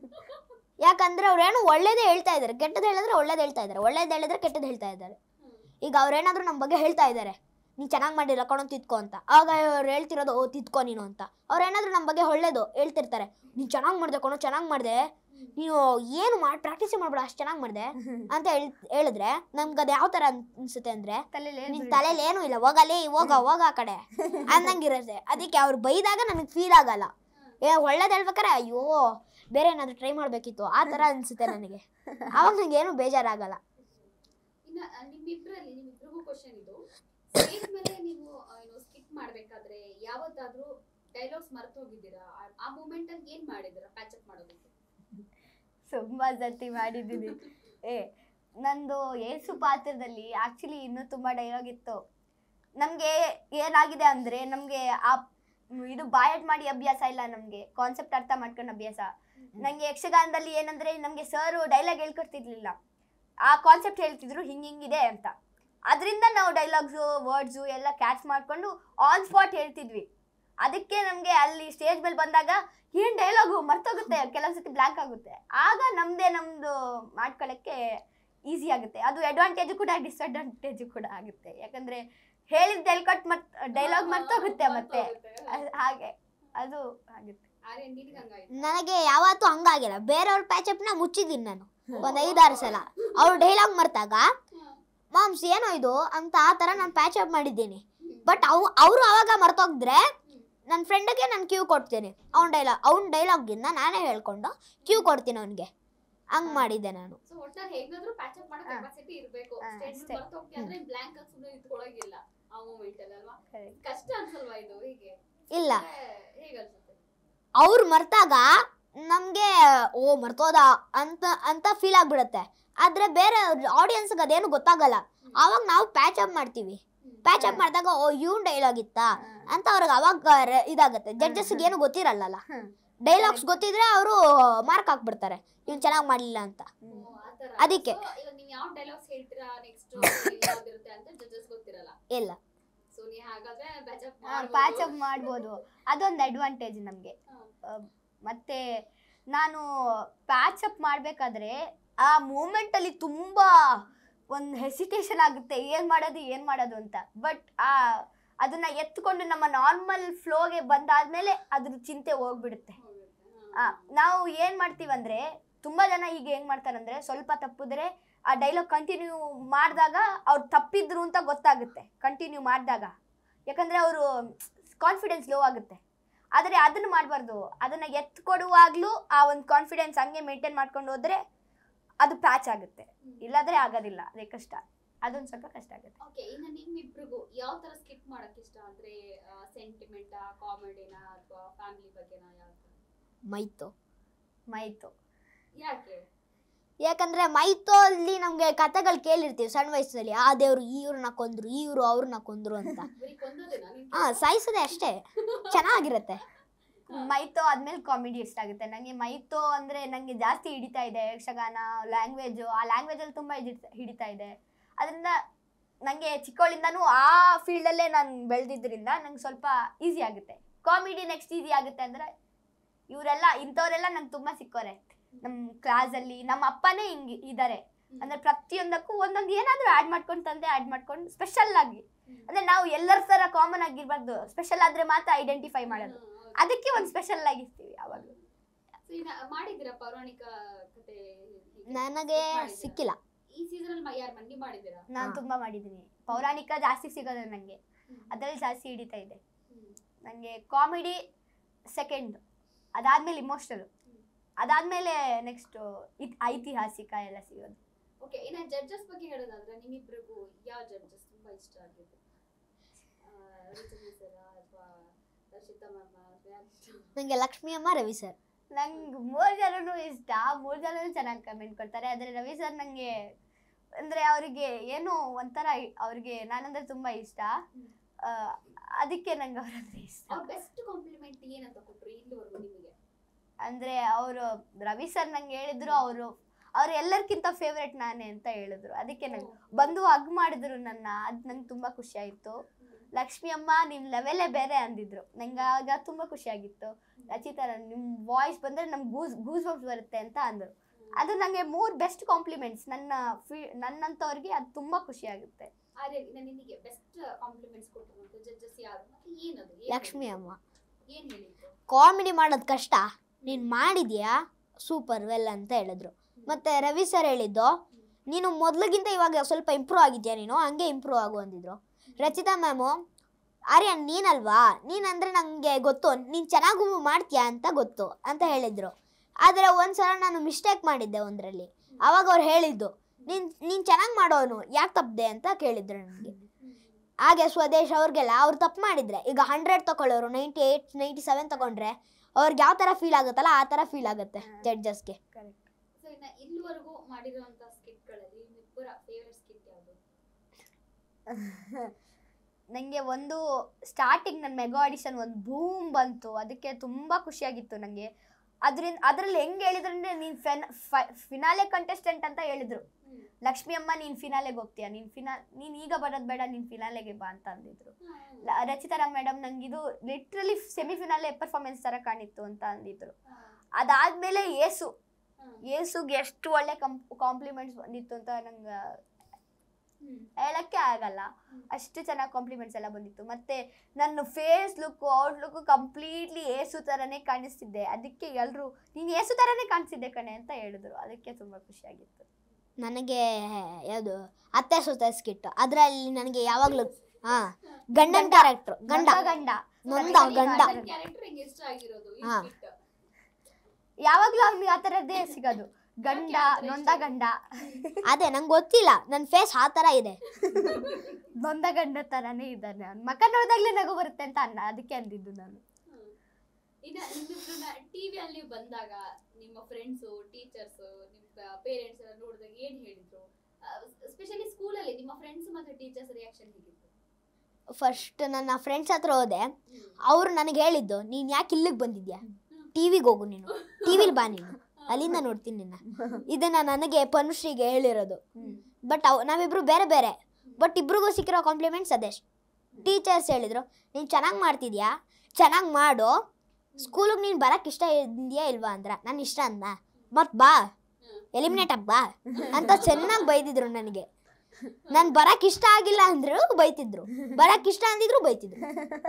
ಯಾಕಂದ್ರೆ ಅವ್ರೇನು ಒಳ್ಳೇದೇ ಹೇಳ್ತಾ ಇದ್ದಾರೆ, ಕೆಟ್ಟದ್ದು ಹೇಳಿದ್ರೆ ಒಳ್ಳೇದು ಹೇಳ್ತಾ ಇದ್ದಾರೆ, ಒಳ್ಳೇದು ಹೇಳಿದ್ರೆ ಕೆಟ್ಟದ್ದು ಹೇಳ್ತಾ ಇದ್ದಾರೆ. ಈಗ ಅವ್ರೇನಾದ್ರೂ ನಮ್ಮ ಬಗ್ಗೆ ಹೇಳ್ತಾ ಇದ್ದಾರೆ, ನೀನು ಚೆನ್ನಾಗಿ ಮಾಡಿಲ್ಲ ಕಣೋ ತಿದ್ಕೊ ಅಂತ, ಆಗ ಅವ್ರು ಹೇಳ್ತಿರೋದು ಓ ತಿದ್ಕೊ ನೀನು ಅಂತ. ಅವ್ರೇನಾದ್ರೂ ನಮ್ಮ ಬಗ್ಗೆ ಒಳ್ಳೇದು ಹೇಳ್ತಿರ್ತಾರೆ, ನೀನು ಚೆನ್ನಾಗಿ ಮಾಡಿದೆ ಕಣೋ, ಚೆನ್ನಾಗಿ ಮಾಡಿದೆ, ನೀನು ಏನು ಪ್ರಾಕ್ಟೀಸೇ ಮಾಡ್ಬೇಡ ಅಷ್ಟು ಚೆನ್ನಾಗಿ ಮಾಡಿದೆ ಅಂತ ಹೇಳಿದ್ರೆ ನಮ್ಗೆ ಅದು ಯಾವ ಥರ ಅನಿಸುತ್ತೆ ಅಂದರೆ, ನಿನ್ನ ತಲೆಯಲ್ಲಿ ಏನೂ ಇಲ್ಲ, ಹೋಗಲಿ ಹೋಗ ಆ ಕಡೆ ಅನ್ನಂಗಿರುತ್ತೆ. ಅದಕ್ಕೆ ಅವ್ರು ಬೈದಾಗ ನನಗೆ ಫೀಲ್ ಆಗಲ್ಲ. ಒಳ್ಳೇದು ಹೇಳ್ಬೇಕಾರೆ ಅಯ್ಯೋ ಬೇರೆ ಏನಾದರೂ ಟ್ರೈ ಮಾಡಬೇಕಿತ್ತು ಆ ಥರ ಅನಿಸುತ್ತೆ ನನಗೆ. ಆವಾಗ ನನಗೆ ಏನು ಬೇಜಾರಾಗಲ್ಲ. ಇನ್ನು ನಿಮ್ಮಿಬ್ರಿಗೂ ಕ್ವಶನ್ ಇದು, ಸ್ಟೇಜ್ ಮೇಲೆ ನೀವು ಸ್ಕಿಪ್ ಮಾಡಬೇಕಾದ್ರೆ ಯಾವತ್ತಾದರೂ ಡೈಲಾಗ್ಸ್ ಮರೆತು ಹೋಗಿದ್ದೀರಾ? ಆ ಮೂಮೆಂಟ್ ಅಲ್ಲಿ ಏನು ಮಾಡಿದ್ದೀರಾ ಪ್ಯಾಚಪ್ ಮಾಡೋದಕ್ಕೆ? ತುಂಬಾ ಸರ್ತಿ ಮಾಡಿದ್ದೀನಿ. ನಂದು ಏಸು ಪಾತ್ರದಲ್ಲಿ ಆ್ಯಕ್ಚುಲಿ ಇನ್ನೂ ತುಂಬ ಡೈಲಾಗ್ ಇತ್ತು. ನಮಗೆ ಏನಾಗಿದೆ ಅಂದರೆ, ನಮಗೆ ಆ ಇದು ಬಾಯಟ್ ಮಾಡಿ ಅಭ್ಯಾಸ ಇಲ್ಲ, ನಮಗೆ ಕಾನ್ಸೆಪ್ಟ್ ಅರ್ಥ ಮಾಡ್ಕೊಂಡು ಅಭ್ಯಾಸ. ನನಗೆ ಯಕ್ಷಗಾನದಲ್ಲಿ ಏನಂದರೆ, ನಮಗೆ ಸರು ಡೈಲಾಗ್ ಹೇಳ್ಕೊಡ್ತಿರ್ಲಿಲ್ಲ, ಆ ಕಾನ್ಸೆಪ್ಟ್ ಹೇಳ್ತಿದ್ರು ಹಿಂಗಿದೆ ಅಂತ. ಅದರಿಂದ ನಾವು ಡೈಲಾಗ್ಸು ವರ್ಡ್ಸು ಎಲ್ಲ ಕ್ಯಾಚ್ ಮಾಡಿಕೊಂಡು ಆನ್ ಸ್ಪಾಟ್ ಹೇಳ್ತಿದ್ವಿ. ಅದಕ್ಕೆ ನಮಗೆ ಅಲ್ಲಿ ಸ್ಟೇಜ್ ಮೇಲೆ ಬಂದಾಗ ಏನು ಡೈಲಾಗು ಮರ್ತೋಗುತ್ತೆ, ಕೆಲವೊಂದ್ಸತಿ ಬ್ಲ್ಯಾಂಕ್ ಆಗುತ್ತೆ. ಆಗ ನಮ್ದು ಮಾಡ್ಕೊಳ್ಳೋಕ್ಕೆ ಈಸಿ ಆಗುತ್ತೆ. ಅದು ಅಡ್ವಾಂಟೇಜು ಕೂಡ ಡಿಸ್ಅಡ್ವಾಂಟೇಜು ಕೂಡ ಆಗುತ್ತೆ. ಯಾಕಂದರೆ ಹೇಳಿದ ಡೈಲಾಗ್ ಮರ್ತೋಗುತ್ತೆ ಮತ್ತೆ ಹಾಗೆ ಅದು ಆಗುತ್ತೆ. ನನಗೆ ಯಾವತ್ತೂ ಹಂಗಾಗಿಲ್ಲ. ಬೇರೆಯವ್ರ ಪ್ಯಾಚಪ್ನ ಮುಚ್ಚಿದ್ದೀನಿ ನಾನು ಒಂದು 5-6 ಸಲ. ಅವ್ರು ಡೈಲಾಗ್ ಮರ್ತಾಗ ಮಾಮ್ಸ್ ಏನೋ ಇದು ಅಂತ ಆ ಥರ ನಾನು ಪ್ಯಾಚಪ್ ಮಾಡಿದ್ದೀನಿ. ಬಟ್ ಅವರು ಅವಾಗ ಮರ್ತೋಗಿದ್ರೆ ನನ್ನ ಫ್ರೆಂಡಿಗೆ ನಾನು ಕ್ಯೂ ಕೊಡ್ತೀನಿ. ಅವ್ನ ಡೈಲಾಗಿಂದ ನಾನೇ ಹೇಳ್ಕೊಂಡು ಕ್ಯೂ ಕೊಡ್ತೀನಿ ಅವನಿಗೆ. ಹಂಗೆ ಮಾಡಿದ್ದೆ ನಾನು. ಇಲ್ಲ, ಅವ್ರು ಮರ್ತಾಗ ನಮಗೆ ಓ ಮರ್ತೋದ ಅಂತ ಫೀಲ್ ಆಗ್ಬಿಡುತ್ತೆ. ಆದರೆ ಬೇರೆ ಆಡಿಯನ್ಸ್ಗೆ ಅದೇನು ಗೊತ್ತಾಗಲ್ಲ. ಆವಾಗ ನಾವು ಪ್ಯಾಚಪ್ ಮಾಡ್ತೀವಿ. ಪ್ಯಾಚಪ್ ಮಾಡಿದಾಗ ಓ ಇವ್ನ ಡೈಲಾಗ್ ಇತ್ತಾ ಅಂತ ಅವ್ರಿಗೆ ಅವಾಗ ಇದಾಗುತ್ತೆ. ಜಡ್ಜಸ್ಗೆ ಏನು ಗೊತ್ತಿರಲ್ಲ. ಡೈಲಾಗ್ಸ್ ಗೊತ್ತಿದ್ರೆ ಅವರು ಮಾರ್ಕ್ ಹಾಕ್ಬಿಡ್ತಾರೆ ಇವ್ನು ಚೆನ್ನಾಗಿ ಮಾಡಲಿಲ್ಲ ಅಂತ. ಅದಕ್ಕೆ ಇಲ್ಲ ಪ್ಯಾಚಪ್ ಮಾಡ್ಬೋದು, ಅದೊಂದು ಅಡ್ವಾಂಟೇಜ್ ನಮಗೆ. ಮತ್ತೆ ನಾನು ಪ್ಯಾಚಪ್ ಮಾಡಬೇಕಾದ್ರೆ ಆ ಮೂಮೆಂಟಲ್ಲಿ ತುಂಬ ಒಂದು ಹೆಸಿಟೇಷನ್ ಆಗುತ್ತೆ, ಏನು ಮಾಡೋದು ಅಂತ. ಬಟ್ ಅದನ್ನ ಎತ್ಕೊಂಡು ನಮ್ಮ ನಾರ್ಮಲ್ ಫ್ಲೋಗೆ ಬಂದಾದ್ಮೇಲೆ ಅದ್ರ ಚಿಂತೆ ಹೋಗ್ಬಿಡುತ್ತೆ. ನಾವು ಏನು ಮಾಡ್ತೀವಂದ್ರೆ ತುಂಬ ಜನ ಈಗ ಹೆಂಗೆ ಮಾಡ್ತಾರಂದ್ರೆ ಸ್ವಲ್ಪ ತಪ್ಪಿದ್ರೆ ಆ ಡೈಲಾಗ್ ಕಂಟಿನ್ಯೂ ಮಾಡಿದಾಗ ಅವ್ರು ತಪ್ಪಿದ್ರು ಅಂತ ಗೊತ್ತಾಗುತ್ತೆ ಕಂಟಿನ್ಯೂ ಮಾಡಿದಾಗ. ಯಾಕಂದರೆ ಅವರು ಕಾನ್ಫಿಡೆನ್ಸ್ ಲೋ ಆಗುತ್ತೆ. ಆದರೆ ಅದನ್ನು ಮಾಡಬಾರ್ದು. ಅದನ್ನು ಎತ್ಕೊಡುವಾಗಲೂ ಆ ಒಂದು ಕಾನ್ಫಿಡೆನ್ಸ್ ಹಂಗೆ ಮೇಂಟೈನ್ ಮಾಡ್ಕೊಂಡು ಹೋದರೆ ಅದು ಪ್ಯಾಚ್ ಆಗುತ್ತೆ. ಇಲ್ಲಾಂದರೆ ಆಗೋದಿಲ್ಲ, ಅದೇ ಕಷ್ಟ. ಅದೊಂದು ಸ್ವಲ್ಪ ಕಷ್ಟ ಆಗುತ್ತೆ. ಓಕೆ, ಇನ್ನು ನಿಮ್ಮಿಬ್ರಿಗೂ ಯಾವ ಥರ ಸ್ಕಿಪ್ ಮಾಡೋಕ್ಕೆ ಇಷ್ಟ? ಅಂದರೆ ಸೆಂಟಿಮೆಂಟಾ, ಕಾಮಿಡಿನಾ ಅಥವಾ ಫ್ಯಾಮಿಲಿ ಬಗ್ಗೆನಾ? ಯಾವುದು? ಮೈತು. ಯಾಕಂದ್ರೆ ಮೈತು ಅಲ್ಲಿ ನಮ್ಗೆ ಕಥೆಗಳು ಕೇಳಿರ್ತೀವಿ ಸಣ್ಣ ವಯಸ್ಸಲ್ಲಿ. ಆ ದೇವ್ರು ಇವ್ರನ್ನ ಕೊಂದ್ರು, ಇವ್ರು ಅವ್ರನ್ನ ಕೊಂದ್ರು ಅಂತ. ಸಾಯಿಸೋದೆ ಅಷ್ಟೇ, ಚೆನ್ನಾಗಿರುತ್ತೆ. ಮೈತೋ ಆದ್ಮೇಲೆ ಕಾಮಿಡಿ ಇಷ್ಟ ಆಗುತ್ತೆ ನನಗೆ. ಮೈತೋ ಅಂದರೆ ನನಗೆ ಜಾಸ್ತಿ ಹಿಡಿತಾ ಇದೆ. ಯಕ್ಷಗಾನ ಲ್ಯಾಂಗ್ವೇಜು, ಆ ಲ್ಯಾಂಗ್ವೇಜಲ್ಲಿ ತುಂಬ ಹಿಡಿತಾ ಇದೆ. ಅದರಿಂದ ನನಗೆ ಚಿಕ್ಕವಳಿಂದನೂ ಆ ಫೀಲ್ಡಲ್ಲೇ ನಾನು ಬೆಳೆದಿದ್ದರಿಂದ ನಂಗೆ ಸ್ವಲ್ಪ ಈಸಿ ಆಗುತ್ತೆ. ಕಾಮಿಡಿ ನೆಕ್ಸ್ಟ್ ಈಸಿ ಆಗುತ್ತೆ ಅಂದರೆ ಇಂಥವರೆಲ್ಲ ನಂಗೆ ತುಂಬ ಸಿಕ್ಕೋರೆ ನಮ್ಮ ಕ್ಲಾಸಲ್ಲಿ. ನಮ್ಮ ಅಪ್ಪನೇ ಹಿಂಗೆ ಇದ್ದಾರೆ ಅಂದರೆ ಪ್ರತಿಯೊಂದಕ್ಕೂ ಒಂದೊಂದು ಏನಾದರೂ ಆ್ಯಡ್ ಮಾಡ್ಕೊಂಡು ಸ್ಪೆಷಲ್ ಆಗಿ, ಅಂದರೆ ನಾವು ಎಲ್ಲರ ಥರ ಕಾಮನ್ ಆಗಿರ್ಬಾರ್ದು, ಸ್ಪೆಷಲ್ ಆದರೆ ಮಾತ್ರ ಐಡೆಂಟಿಫೈ ಮಾಡೋದು. ಅದಕ್ಕೆ ಒಂದು ಸ್ಪೆಷಲ್ ಆಗಿರ್ತೀವಿ ಯಾವಾಗಲೂ. ಮಾಡಿದ್ದೀರಾ ಪೌರಾಣಿಕ ಕಥೆ? ನನಗೆ ಸಿಕ್ಕಿಲ್ಲ. ಈ ಸೀಸನ್ ಯಾರು ಮಂಡಿ ಮಾಡಿದ್ದೀರಾ? ನಾನು ತುಂಬ ಮಾಡಿದ್ದೀನಿ. ಪೌರಾಣಿಕ ಜಾಸ್ತಿ ಸಿಗೋದು ನನಗೆ, ಅದರಲ್ಲಿ ಜಾಸ್ತಿ ಹಿಡಿತಾ ಇದೆ ನನಗೆ. ಕಾಮಿಡಿ ಸೆಕೆಂಡ್, ಅದಾದ್ಮೇಲೆ ಇಮೋಷನಲ್, ಅದಾದ್ಮೇಲೆ ನೆಕ್ಸ್ಟ್ ಐತಿಹಾಸಿಕ ಎಲ್ಲ ಸಿಗೋದು. ಓಕೆ, ಇನ್ನು ಜಡ್ಜಸ್ ಬಗ್ಗೆ ಹೇಳೋದಾದ್ರೆ ನಿಮ್ಮಿಬ್ರಿಗೂ ಯಾವ ಜಡ್ಜಸ್ ತುಂಬಾ ಇಷ್ಟ ಆಗಿತ್ತು? ನಂಗೆ ಲಕ್ಷ್ಮಿ ಅಮ್ಮ, ರವಿ ಸರ್. ನಂಗೆ 3 ಜನನು ಇಷ್ಟ. 3 ಜನನು ಚೆನ್ನಾಗಿ ಕಮೆಂಟ್ ಕೊಡ್ತಾರೆ. ಆದರೆ ರವಿ ಸರ್ ನನಗೆ ಅಂದರೆ ಅವರಿಗೆ ಏನೋ ಒಂಥರ, ಅವ್ರಿಗೆ ನಾನಂದ್ರೆ ತುಂಬ ಇಷ್ಟ. ಅದಕ್ಕೆ ನಂಗೆ ಅವರಂದ್ರೆ ಇಷ್ಟ. ಬೆಸ್ಟ್ ಕಾಂಪ್ಲಿಮೆಂಟ್ ಏನಂತ ಕೊಟ್ಟರು ಇಲ್ಲಿವರೆಗೂ ನಿಮಗೆ? ಅಂದರೆ ಅವರು ರವಿ ಸರ್ ನಂಗೆ ಹೇಳಿದ್ರು, ಅವ್ರು ಎಲ್ಲರಿಗಿಂತ ಫೇವ್ರೆಟ್ ನಾನೇ ಅಂತ ಹೇಳಿದ್ರು. ಅದಕ್ಕೆ ನಂಗೆ ಬಂದು ಹಗ್ ಮಾಡಿದ್ರು ನನ್ನ. ಅದು ನಂಗೆ ತುಂಬ ಖುಷಿ ಆಯಿತು. ಲಕ್ಷ್ಮಿ ಅಮ್ಮ ನಿಮ್ಮ ಲೆವೆಲೇ ಬೇರೆ ಅಂದಿದ್ರು. ನಂಗೆ ಆಗ ತುಂಬ ಖುಷಿಯಾಗಿತ್ತು. ರಚಿತಾ ನಿಮ್ಮ ವಾಯ್ಸ್ ಬಂದರೆ ನಮ್ಗೆ ಗೂಸ್ ಬಂಪ್ಸ್ ಬರುತ್ತೆ ಅಂತ ಅಂದರು. ಅದು ನನಗೆ 3 ಬೆಸ್ಟ್ ಕಾಂಪ್ಲಿಮೆಂಟ್ಸ್ ನನ್ನಂಥವ್ರಿಗೆ. ಅದು ತುಂಬ ಖುಷಿಯಾಗುತ್ತೆ. ನಿಮಗೆ ಬೆಸ್ಟ್ ಕಾಂಪ್ಲಿಮೆಂಟ್ಸ್ ಕೊಟ್ಟರು ಜಡ್ಜಸ್ ಯಾರು? ಏನದು? ಲಕ್ಷ್ಮಿ ಅಮ್ಮ. ಏನು ಹೇಳಿದ್ರು? ಕಾಮಿಡಿ ಮಾಡೋದು ಕಷ್ಟ, ನೀನು ಮಾಡಿದ್ಯಾ ಸೂಪರ್ ವೆಲ್ ಅಂತ ಹೇಳಿದ್ರು. ಮತ್ತು ರವಿ ಸರ್ ಹೇಳಿದ್ದು, ನೀನು ಮೊದಲಿಗಿಂತ ಇವಾಗ ಸ್ವಲ್ಪ ಇಂಪ್ರೂವ್ ಆಗಿದ್ಯಾ, ನೀನು ಹಂಗೆ ಇಂಪ್ರೂವ್ ಆಗು ಅಂದಿದ್ರು. ರಚಿತಾ ಮ್ಯಾಮು, ಆರ್ಯನ್ ನೀನಲ್ವಾ, ನೀನಂದರೆ ನನಗೆ ಗೊತ್ತು, ನೀನು ಚೆನ್ನಾಗೂ ಮಾಡ್ತೀಯಾ ಅಂತ ಗೊತ್ತು ಅಂತ ಹೇಳಿದರು. ಆದರೆ ಒಂದು ಸಲ ನಾನು ಮಿಸ್ಟೇಕ್ ಮಾಡಿದ್ದೆ ಒಂದರಲ್ಲಿ. ಆವಾಗ ಅವ್ರು ಹೇಳಿದ್ದು, ನೀನು ಚೆನ್ನಾಗಿ ಮಾಡೋನು, ಯಾಕೆ ತಪ್ಪದೆ ಅಂತ ಕೇಳಿದ್ರು ನನಗೆ. ಹಾಗೆ ಸ್ವದೇಶ್ ಅವ್ರಿಗೆಲ್ಲ ಅವ್ರು ತಪ್ಪು ಮಾಡಿದರೆ, ಈಗ 100 ತಗೊಳ್ಳೋರು 98, 97 ತಗೊಂಡ್ರೆ ಅವ್ರಿಗೆ ಯಾವ ಥರ ಫೀಲ್ ಆಗುತ್ತಲ್ಲ ಆ ಥರ ಫೀಲ್ ಆಗುತ್ತೆ ಜಡ್ಜಸ್ಗೆ. ಸೊ ಇನ್ನು ಇಲ್ಲಿವರೆಗೂ ಮಾಡಿರುವಂಥ ಸ್ಕಿಟ್ಗಳಲ್ಲಿ ನಿಮ್ಮಿಬ್ಬರ ಫೇವರೆಟ್ ಸ್ಕಿಟ್ ಯಾವುದು? ನನಗೆ ಒಂದು ಸ್ಟಾರ್ಟಿಂಗ್ ನನ್ನ ಮೆಗಾ ಆಡಿಷನ್ ಒಂದು ಬೂಮ್ ಬಂತು. ಅದಕ್ಕೆ ತುಂಬ ಖುಷಿಯಾಗಿತ್ತು ನನಗೆ. ಅದ್ರಲ್ಲಿ ಹೆಂಗ್ ಹೇಳಿದ್ರು ಅಂದ್ರೆ ನೀನ್ ಫಿನಾಲೆ ಕಂಟೆಸ್ಟೆಂಟ್ ಅಂತ ಹೇಳಿದ್ರು. ಲಕ್ಷ್ಮಿ ಅಮ್ಮ ನೀನ್ ಫಿನಾಲೆಗೆ ಹೋಗ್ತೀಯ, ನೀನ್ ಈಗ ಬರೋದ್ ಬೇಡ, ನೀನ್ ಫಿನಾಲೆಗೆ ಬಾ ಅಂತ ಅಂದಿದ್ರು. ರಚಿತಾ ರಾಮ್ ಮೇಡಮ್ ನಂಗಿದು ಲಿಟ್ರಲಿ ಸೆಮಿಫಿನಾಲೆ ಪರ್ಫಾರ್ಮೆನ್ಸ್ ತರ ಕಾಣಿತ್ತು ಅಂತ ಅಂದಿದ್ರು. ಅದಾದ್ಮೇಲೆ ಏಸುಗೆ ಎಷ್ಟು ಒಳ್ಳೆ ಕಾಂಪ್ಲಿಮೆಂಟ್ಸ್ ಬಂದಿತ್ತು ಅಂತ ನಂಗೆ ಹೇಳಕ್ಕೆ ಆಗಲ್ಲ, ಅಷ್ಟು ಚೆನ್ನಾಗಿ ಕಾಂಪ್ಲಿಮೆಂಟ್ಸ್ ಎಲ್ಲ ಬಂದಿತ್ತು. ಮತ್ತೆ ನನ್ನ face look outlook completely Yesu ತರನೇ ಕಾಣಿಸ್ತಿದ್ದೆ. ಅದಕ್ಕೆ ಎಲ್ರು ನೀನ್ ಏಸು ತರನೇ ಕಾಣಿಸ್ತಿದ್ದೆ ಕಣೆ ಅಂತ ಹೇಳಿದ್ರು. ಅದಕ್ಕೆ ತುಂಬಾ ಖುಷಿ ಆಗಿತ್ತು. ನನಗೆ ಯಾವುದು ಅತ್ತೆ ಸೊತೆ ಸ್ಕಿಟ್, ಅದ್ರಲ್ಲಿ ನನಗೆ ಯಾವಾಗ್ಲೂ ಗಂಡನ್ ಕ್ಯಾರೆಕ್ಟರ್, ನೊಂದ ಗಂಡ ಯಾವಾಗ್ಲೂ ಅವ್ನಿಗೆ ಆ ತರದ್ದೇ ಸಿಗೋದು, ಗಂಡ ನೊಂದ ಗಂಡ. ಅದೇ ನಂಗೆ ಗೊತ್ತಿಲ್ಲ, ನನ್ನ ಫೇಸ್ ಆ ತರ ಇದೆ, ನೊಂದ ಗಂಡ ತರಾನೇ ಇದ್ದಾನೆ. ಅವ್ನ ಮಕ್ಕ ನೋಡಿದಾಗ್ಲೇ ನಗು ಬರುತ್ತೆ ಅಂತ ಅದಕ್ಕೆ ಅಂದಿದ್ದು ನಾನು. ಟಿವಿಯಲ್ಲಿ ಬಂದಾಗ ನಿಮ್ಮ ಫ್ರೆಂಡ್ಸು, ಟೀಚರ್ಸ್, ನಿಮ್ಮ ಪೇರೆಂಟ್ಸ್ ಎಲ್ಲ ನೋಡಿದಾಗ ಏನ್ ಹೇಳಿದ್ರು? ಎಸ್ಪೆಷಲಿ ಸ್ಕೂಲಲ್ಲಿ ನಿಮ್ಮ ಫ್ರೆಂಡ್ಸ್ ಮತ್ತೆ ಟೀಚರ್ಸ್ ರಿಯಾಕ್ಷನ್ ಹೇಗಿತ್ತು? ಫಸ್ಟ್ ನನ್ನ ಫ್ರೆಂಡ್ಸ್ ಹತ್ರ ಹೋದೆ, ಅವರು ನನಗೆ ಹೇಳಿದ್ದು, ನೀನು ಯಾಕೆ ಇಲ್ಲಿಗೆ ಬಂದಿದ್ಯಾ, ಟಿವಿಗೆ ಹೋಗು, ನೀನು ಟಿವಿಲಿ ಬಾ, ನೀನು ಅಲ್ಲಿಂದ ನೋಡ್ತೀನಿ ನಿನ್ನ. ಇದನ್ನ ನನಗೆ ಪನುಶ್ರೀಗೆ ಹೇಳಿರೋದು. ಬಟ್ ನಾವಿಬ್ರು ಬೇರೆ ಬೇರೆ, ಬಟ್ ಇಬ್ರಿಗೂ ಸಿಕ್ಕಿರೋ ಕಾಂಪ್ಲಿಮೆಂಟ್ಸ್ ಅದೇ. ಟೀಚರ್ಸ್ ಹೇಳಿದ್ರು, ನೀನು ಚೆನ್ನಾಗಿ ಮಾಡ್ತಿದ್ಯಾ, ಚೆನ್ನಾಗಿ ಮಾಡು, ಸ್ಕೂಲಿಗೆ ನೀನು ಬರಕ್ಕೆ ಇಷ್ಟ ಇದೆಯಾ ಇಲ್ವಾ ಅಂದ್ರ. ನಾನು ಇಷ್ಟ ಅಂದ, ಮತ್ತು ಬಾ ಎಲಿಮಿನೇಟ್ ಬಾ ಅಂತ ಚೆನ್ನಾಗಿ ಬೈದಿದ್ರು ನನಗೆ. ನಾನು ಬರಕ್ಕೆ ಇಷ್ಟ ಆಗಿಲ್ಲ ಅಂದ್ರು ಬೈತಿದ್ರು, ಬರಕ್ಕೆ ಇಷ್ಟ ಅಂದಿದ್ರು ಬೈತಿದ್ರು.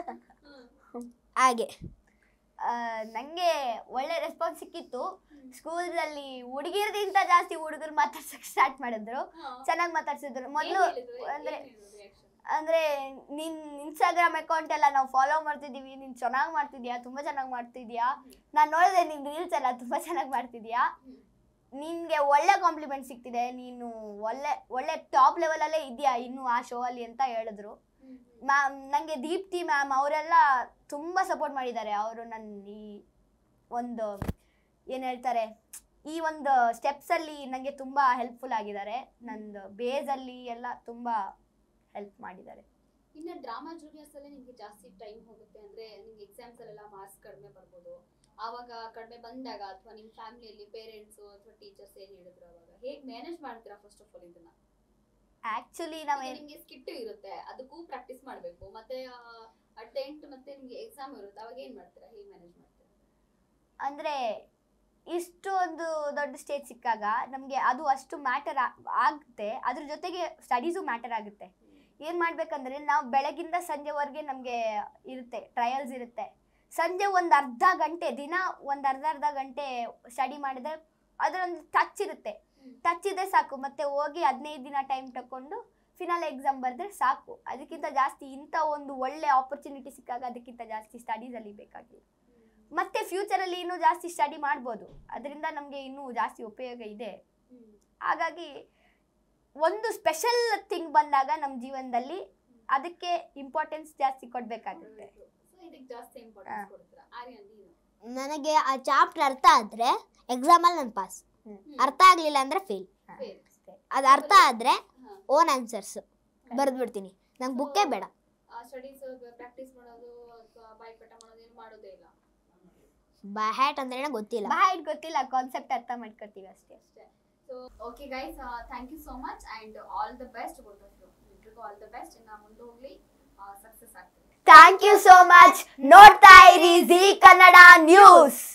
ಹಾಗೆ ನಂಗೆ ಒಳ್ಳೆ ರೆಸ್ಪಾನ್ಸ್ ಸಿಕ್ಕಿತ್ತು. ಸ್ಕೂಲಲ್ಲಿ ಹುಡುಗಿರ್ಗಿಂತ ಜಾಸ್ತಿ ಹುಡುಗರು ಮಾತಾಡ್ಸಕ್ ಸ್ಟಾರ್ಟ್ ಮಾಡಿದ್ರು, ಚೆನ್ನಾಗಿ ಮಾತಾಡ್ಸಿದ್ರು. ಮೊದಲು ಅಂದ್ರೆ ನಿನ್ ಇನ್ಸ್ಟಾಗ್ರಾಮ್ ಅಕೌಂಟ್ ಎಲ್ಲ ನಾವು ಫಾಲೋ ಮಾಡ್ತಿದೀವಿ, ನೀನ್ ಚೆನ್ನಾಗಿ ಮಾಡ್ತಿದ್ಯಾ, ತುಂಬಾ ಚೆನ್ನಾಗಿ ಮಾಡ್ತಿದ್ಯಾ, ನಾನು ನೋಡಿದೆ ನಿನ್ ರೀಲ್ಸ್ ಎಲ್ಲ ತುಂಬಾ ಚೆನ್ನಾಗಿ ಮಾಡ್ತಿದ್ಯಾ, ನಿನ್ಗೆ ಒಳ್ಳೆ ಕಾಂಪ್ಲಿಮೆಂಟ್ ಸಿಗ್ತಿದೆ, ನೀನು ಒಳ್ಳೆ ಟಾಪ್ ಲೆವೆಲ್ ಅಲ್ಲೇ ಇದೆಯಾ ಇನ್ನು ಆ ಶೋ ಅಲ್ಲಿ ಅಂತ ಹೇಳಿದ್ರು. ನಂಗೆ ದೀಪ್ತಿ ಮ್ಯಾಮ್ ಅವರೆಲ್ಲ ತುಂಬಾ ಸಪೋರ್ಟ್ ಮಾಡಿದ್ದಾರೆ. ಅವರು ನನ್ನ ಈ ಒಂದು ಏನ್ ಹೇಳ್ತಾರೆ, ಈ ಒಂದು ಸ್ಟೆಪ್ಸ್ ಅಲ್ಲಿ ನಂಗೆ ತುಂಬಾ ಹೆಲ್ಪ್ಫುಲ್ ಆಗಿದ್ದಾರೆ. ನಂದು ಬೇಸ್ ಅಲ್ಲಿ ಎಲ್ಲ ತುಂಬಾ ಹೆಲ್ಪ್ ಮಾಡಿದ್ದಾರೆ. ಇನ್ನು ಡ್ರಾಮಾ ಜೂನಿಯರ್ಸ್ ಅಲ್ಲಿ ನಿಮ್ಗೆ ಜಾಸ್ತಿ ಟೈಮ್ ಹೋಗುತ್ತೆ, ಅಂದ್ರೆ ನಿಮ್ಗೆ ಎಕ್ಸಾಮ್ಸ್ ಅಲ್ಲೆಲ್ಲ ಮಾರ್ಕ್ಸ್ ಕಡಿಮೆ ಬರ್ಬೋದು. ಆವಾಗ ಕಡಿಮೆ ಬಂದಾಗ ಅಥವಾ ನಿಮ್ಮ ಫ್ಯಾಮಿಲಿಯಲ್ಲಿ ಪೇರೆಂಟ್ಸ್ ಅಥವಾ ಟೀಚರ್ಸ್ ಏನ್ ಹೇಳಿದ್ರು, ಅವಾಗ ಹೇಗೆ ಮ್ಯಾನೇಜ್ ಮಾಡ್ತೀರಾ? ಫಸ್ಟ್ ಆಫ್ ಆಲ್ ಇದನ್ನ ಆಕ್ಚುಲಿ ನಿಮ್ಗೆ ಸ್ಕಿಟ್ ಇರುತ್ತೆ, ಅದಕ್ಕೂ ಪ್ರಾಕ್ಟೀಸ್ ಮಾಡ್ಬೇಕು, ಮತ್ತೆ ಅಟೆಂಟ್ ಮತ್ತೆ ನಿಮ್ಗೆ ಎಕ್ಸಾಮ್ ಇರುತ್ತೆ, ಅವಾಗ ಏನ್ ಮಾಡ್ತೀರಾ, ಹೇಗೆ ಮ್ಯಾನೇಜ್ ಮಾಡ್ತೀರಾ? ಅಂದ್ರೆ ಇಷ್ಟು ಒಂದು ದೊಡ್ಡ ಸ್ಟೇಜ್ ಸಿಕ್ಕಾಗ ನಮ್ಗೆ ಅದು ಅಷ್ಟು ಮ್ಯಾಟರ್ ಆಗುತ್ತೆ, ಅದ್ರ ಜೊತೆಗೆ ಸ್ಟಡೀಸು ಮ್ಯಾಟರ್ ಆಗುತ್ತೆ. ಏನ್ ಮಾಡ್ಬೇಕಂದ್ರೆ ನಾವು ಬೆಳಗಿಂದ ಸಂಜೆವರೆಗೆ ನಮ್ಗೆ ಇರುತ್ತೆ, ಟ್ರಯಲ್ಸ್ ಇರುತ್ತೆ. ಸಂಜೆ ಒಂದು ಅರ್ಧ ಗಂಟೆ, ದಿನ ಒಂದು ಅರ್ಧ ಗಂಟೆ ಸ್ಟಡಿ ಮಾಡಿದ್ರೆ ಅದರೊಂದು ಟಚ್ ಇರುತ್ತೆ, ಟಚ್ ಇದೆ ಸಾಕು. ಮತ್ತೆ ಹೋಗಿ 15 ದಿನ ಟೈಮ್ ತಕೊಂಡು ಫಿನಾಲ್ ಎಕ್ಸಾಮ್ ಬರೆದ್ರೆ ಸಾಕು. ಅದಕ್ಕಿಂತ ಜಾಸ್ತಿ ಇಂಥ ಒಂದು ಒಳ್ಳೆ ಆಪರ್ಚುನಿಟಿ ಸಿಕ್ಕಾಗ ಅದಕ್ಕಿಂತ ಜಾಸ್ತಿ ಸ್ಟಡೀಸಲ್ಲಿ ಬೇಕಾಗಿಲ್ಲ. ಮತ್ತೆ ಫ್ಯೂಚರಲ್ಲಿ ಇನ್ನೂ ಜಾಸ್ತಿ ಸ್ಟಡಿ ಮಾಡ್ಬೋದು, ಅದರಿಂದ ನಮಗೆ ಇನ್ನೂ ಜಾಸ್ತಿ ಉಪಯೋಗ ಇದೆ. ಹಾಗಾಗಿ ಒಂದು ಸ್ಪೆಷಲ್ ಥಿಂಗ್ ಬಂದಾಗ ನಮ್ಮ ಜೀವನದಲ್ಲಿ ಅದಕ್ಕೆ ಇಂಪಾರ್ಟೆನ್ಸ್ ಜಾಸ್ತಿ ಕೊಡಬೇಕಾಗುತ್ತೆ. ನನಗೆ ಆ ಚಾಪ್ಟರ್ ಅರ್ಥ ಆದ್ರೆ ಎಕ್ಸಾಮಲ್ಲಿ ನಾನು ಪಾಸ್, ಅರ್ಥ ಆಗಲಿಲ್ಲ ಅಂದ್ರೆ ಫೇಲ್. ಅದು ಅರ್ಥ ಆದ್ರೆ ಓನ್ ಆನ್ಸರ್ಸ್ ಬರೆದ್ಬಿಡ್ತೀನಿ, ನಂಗೆ ಬುಕ್ಕೇ ಬೇಡ. ಸ್ಟಡೀಸ್ ಪ್ರಾಕ್ಟೀಸ್ ಮಾಡೋದು ಅಥವಾ ಬಾಯ್ಪಾಠ ಮಾಡೋದು ಏನು ಮಾಡೋದೇ ಇಲ್ಲ. ಬೈ ಹ್ಯಾಟ್ ಅಂದ್ರೆ ಗೊತ್ತಿಲ್ಲ, ಗೊತ್ತಿಲ್ಲ, ಕಾನ್ಸೆಪ್ಟ್ ಅರ್ಥ ಮಾಡ್ಕೊತೀವಿ ಅಷ್ಟೇ. So okay guys, thank you so much and all the best. All the best, ಇನ್ನು ಮುಂದೆ ಹೋಗ್ಲಿ, ಸಕ್ಸಸ್ ಆಗ್ತದೆ. Thank you so much. ನೋಡ್ತಾ ಇರಿ ಜೀ ಕನ್ನಡ ನ್ಯೂಸ್.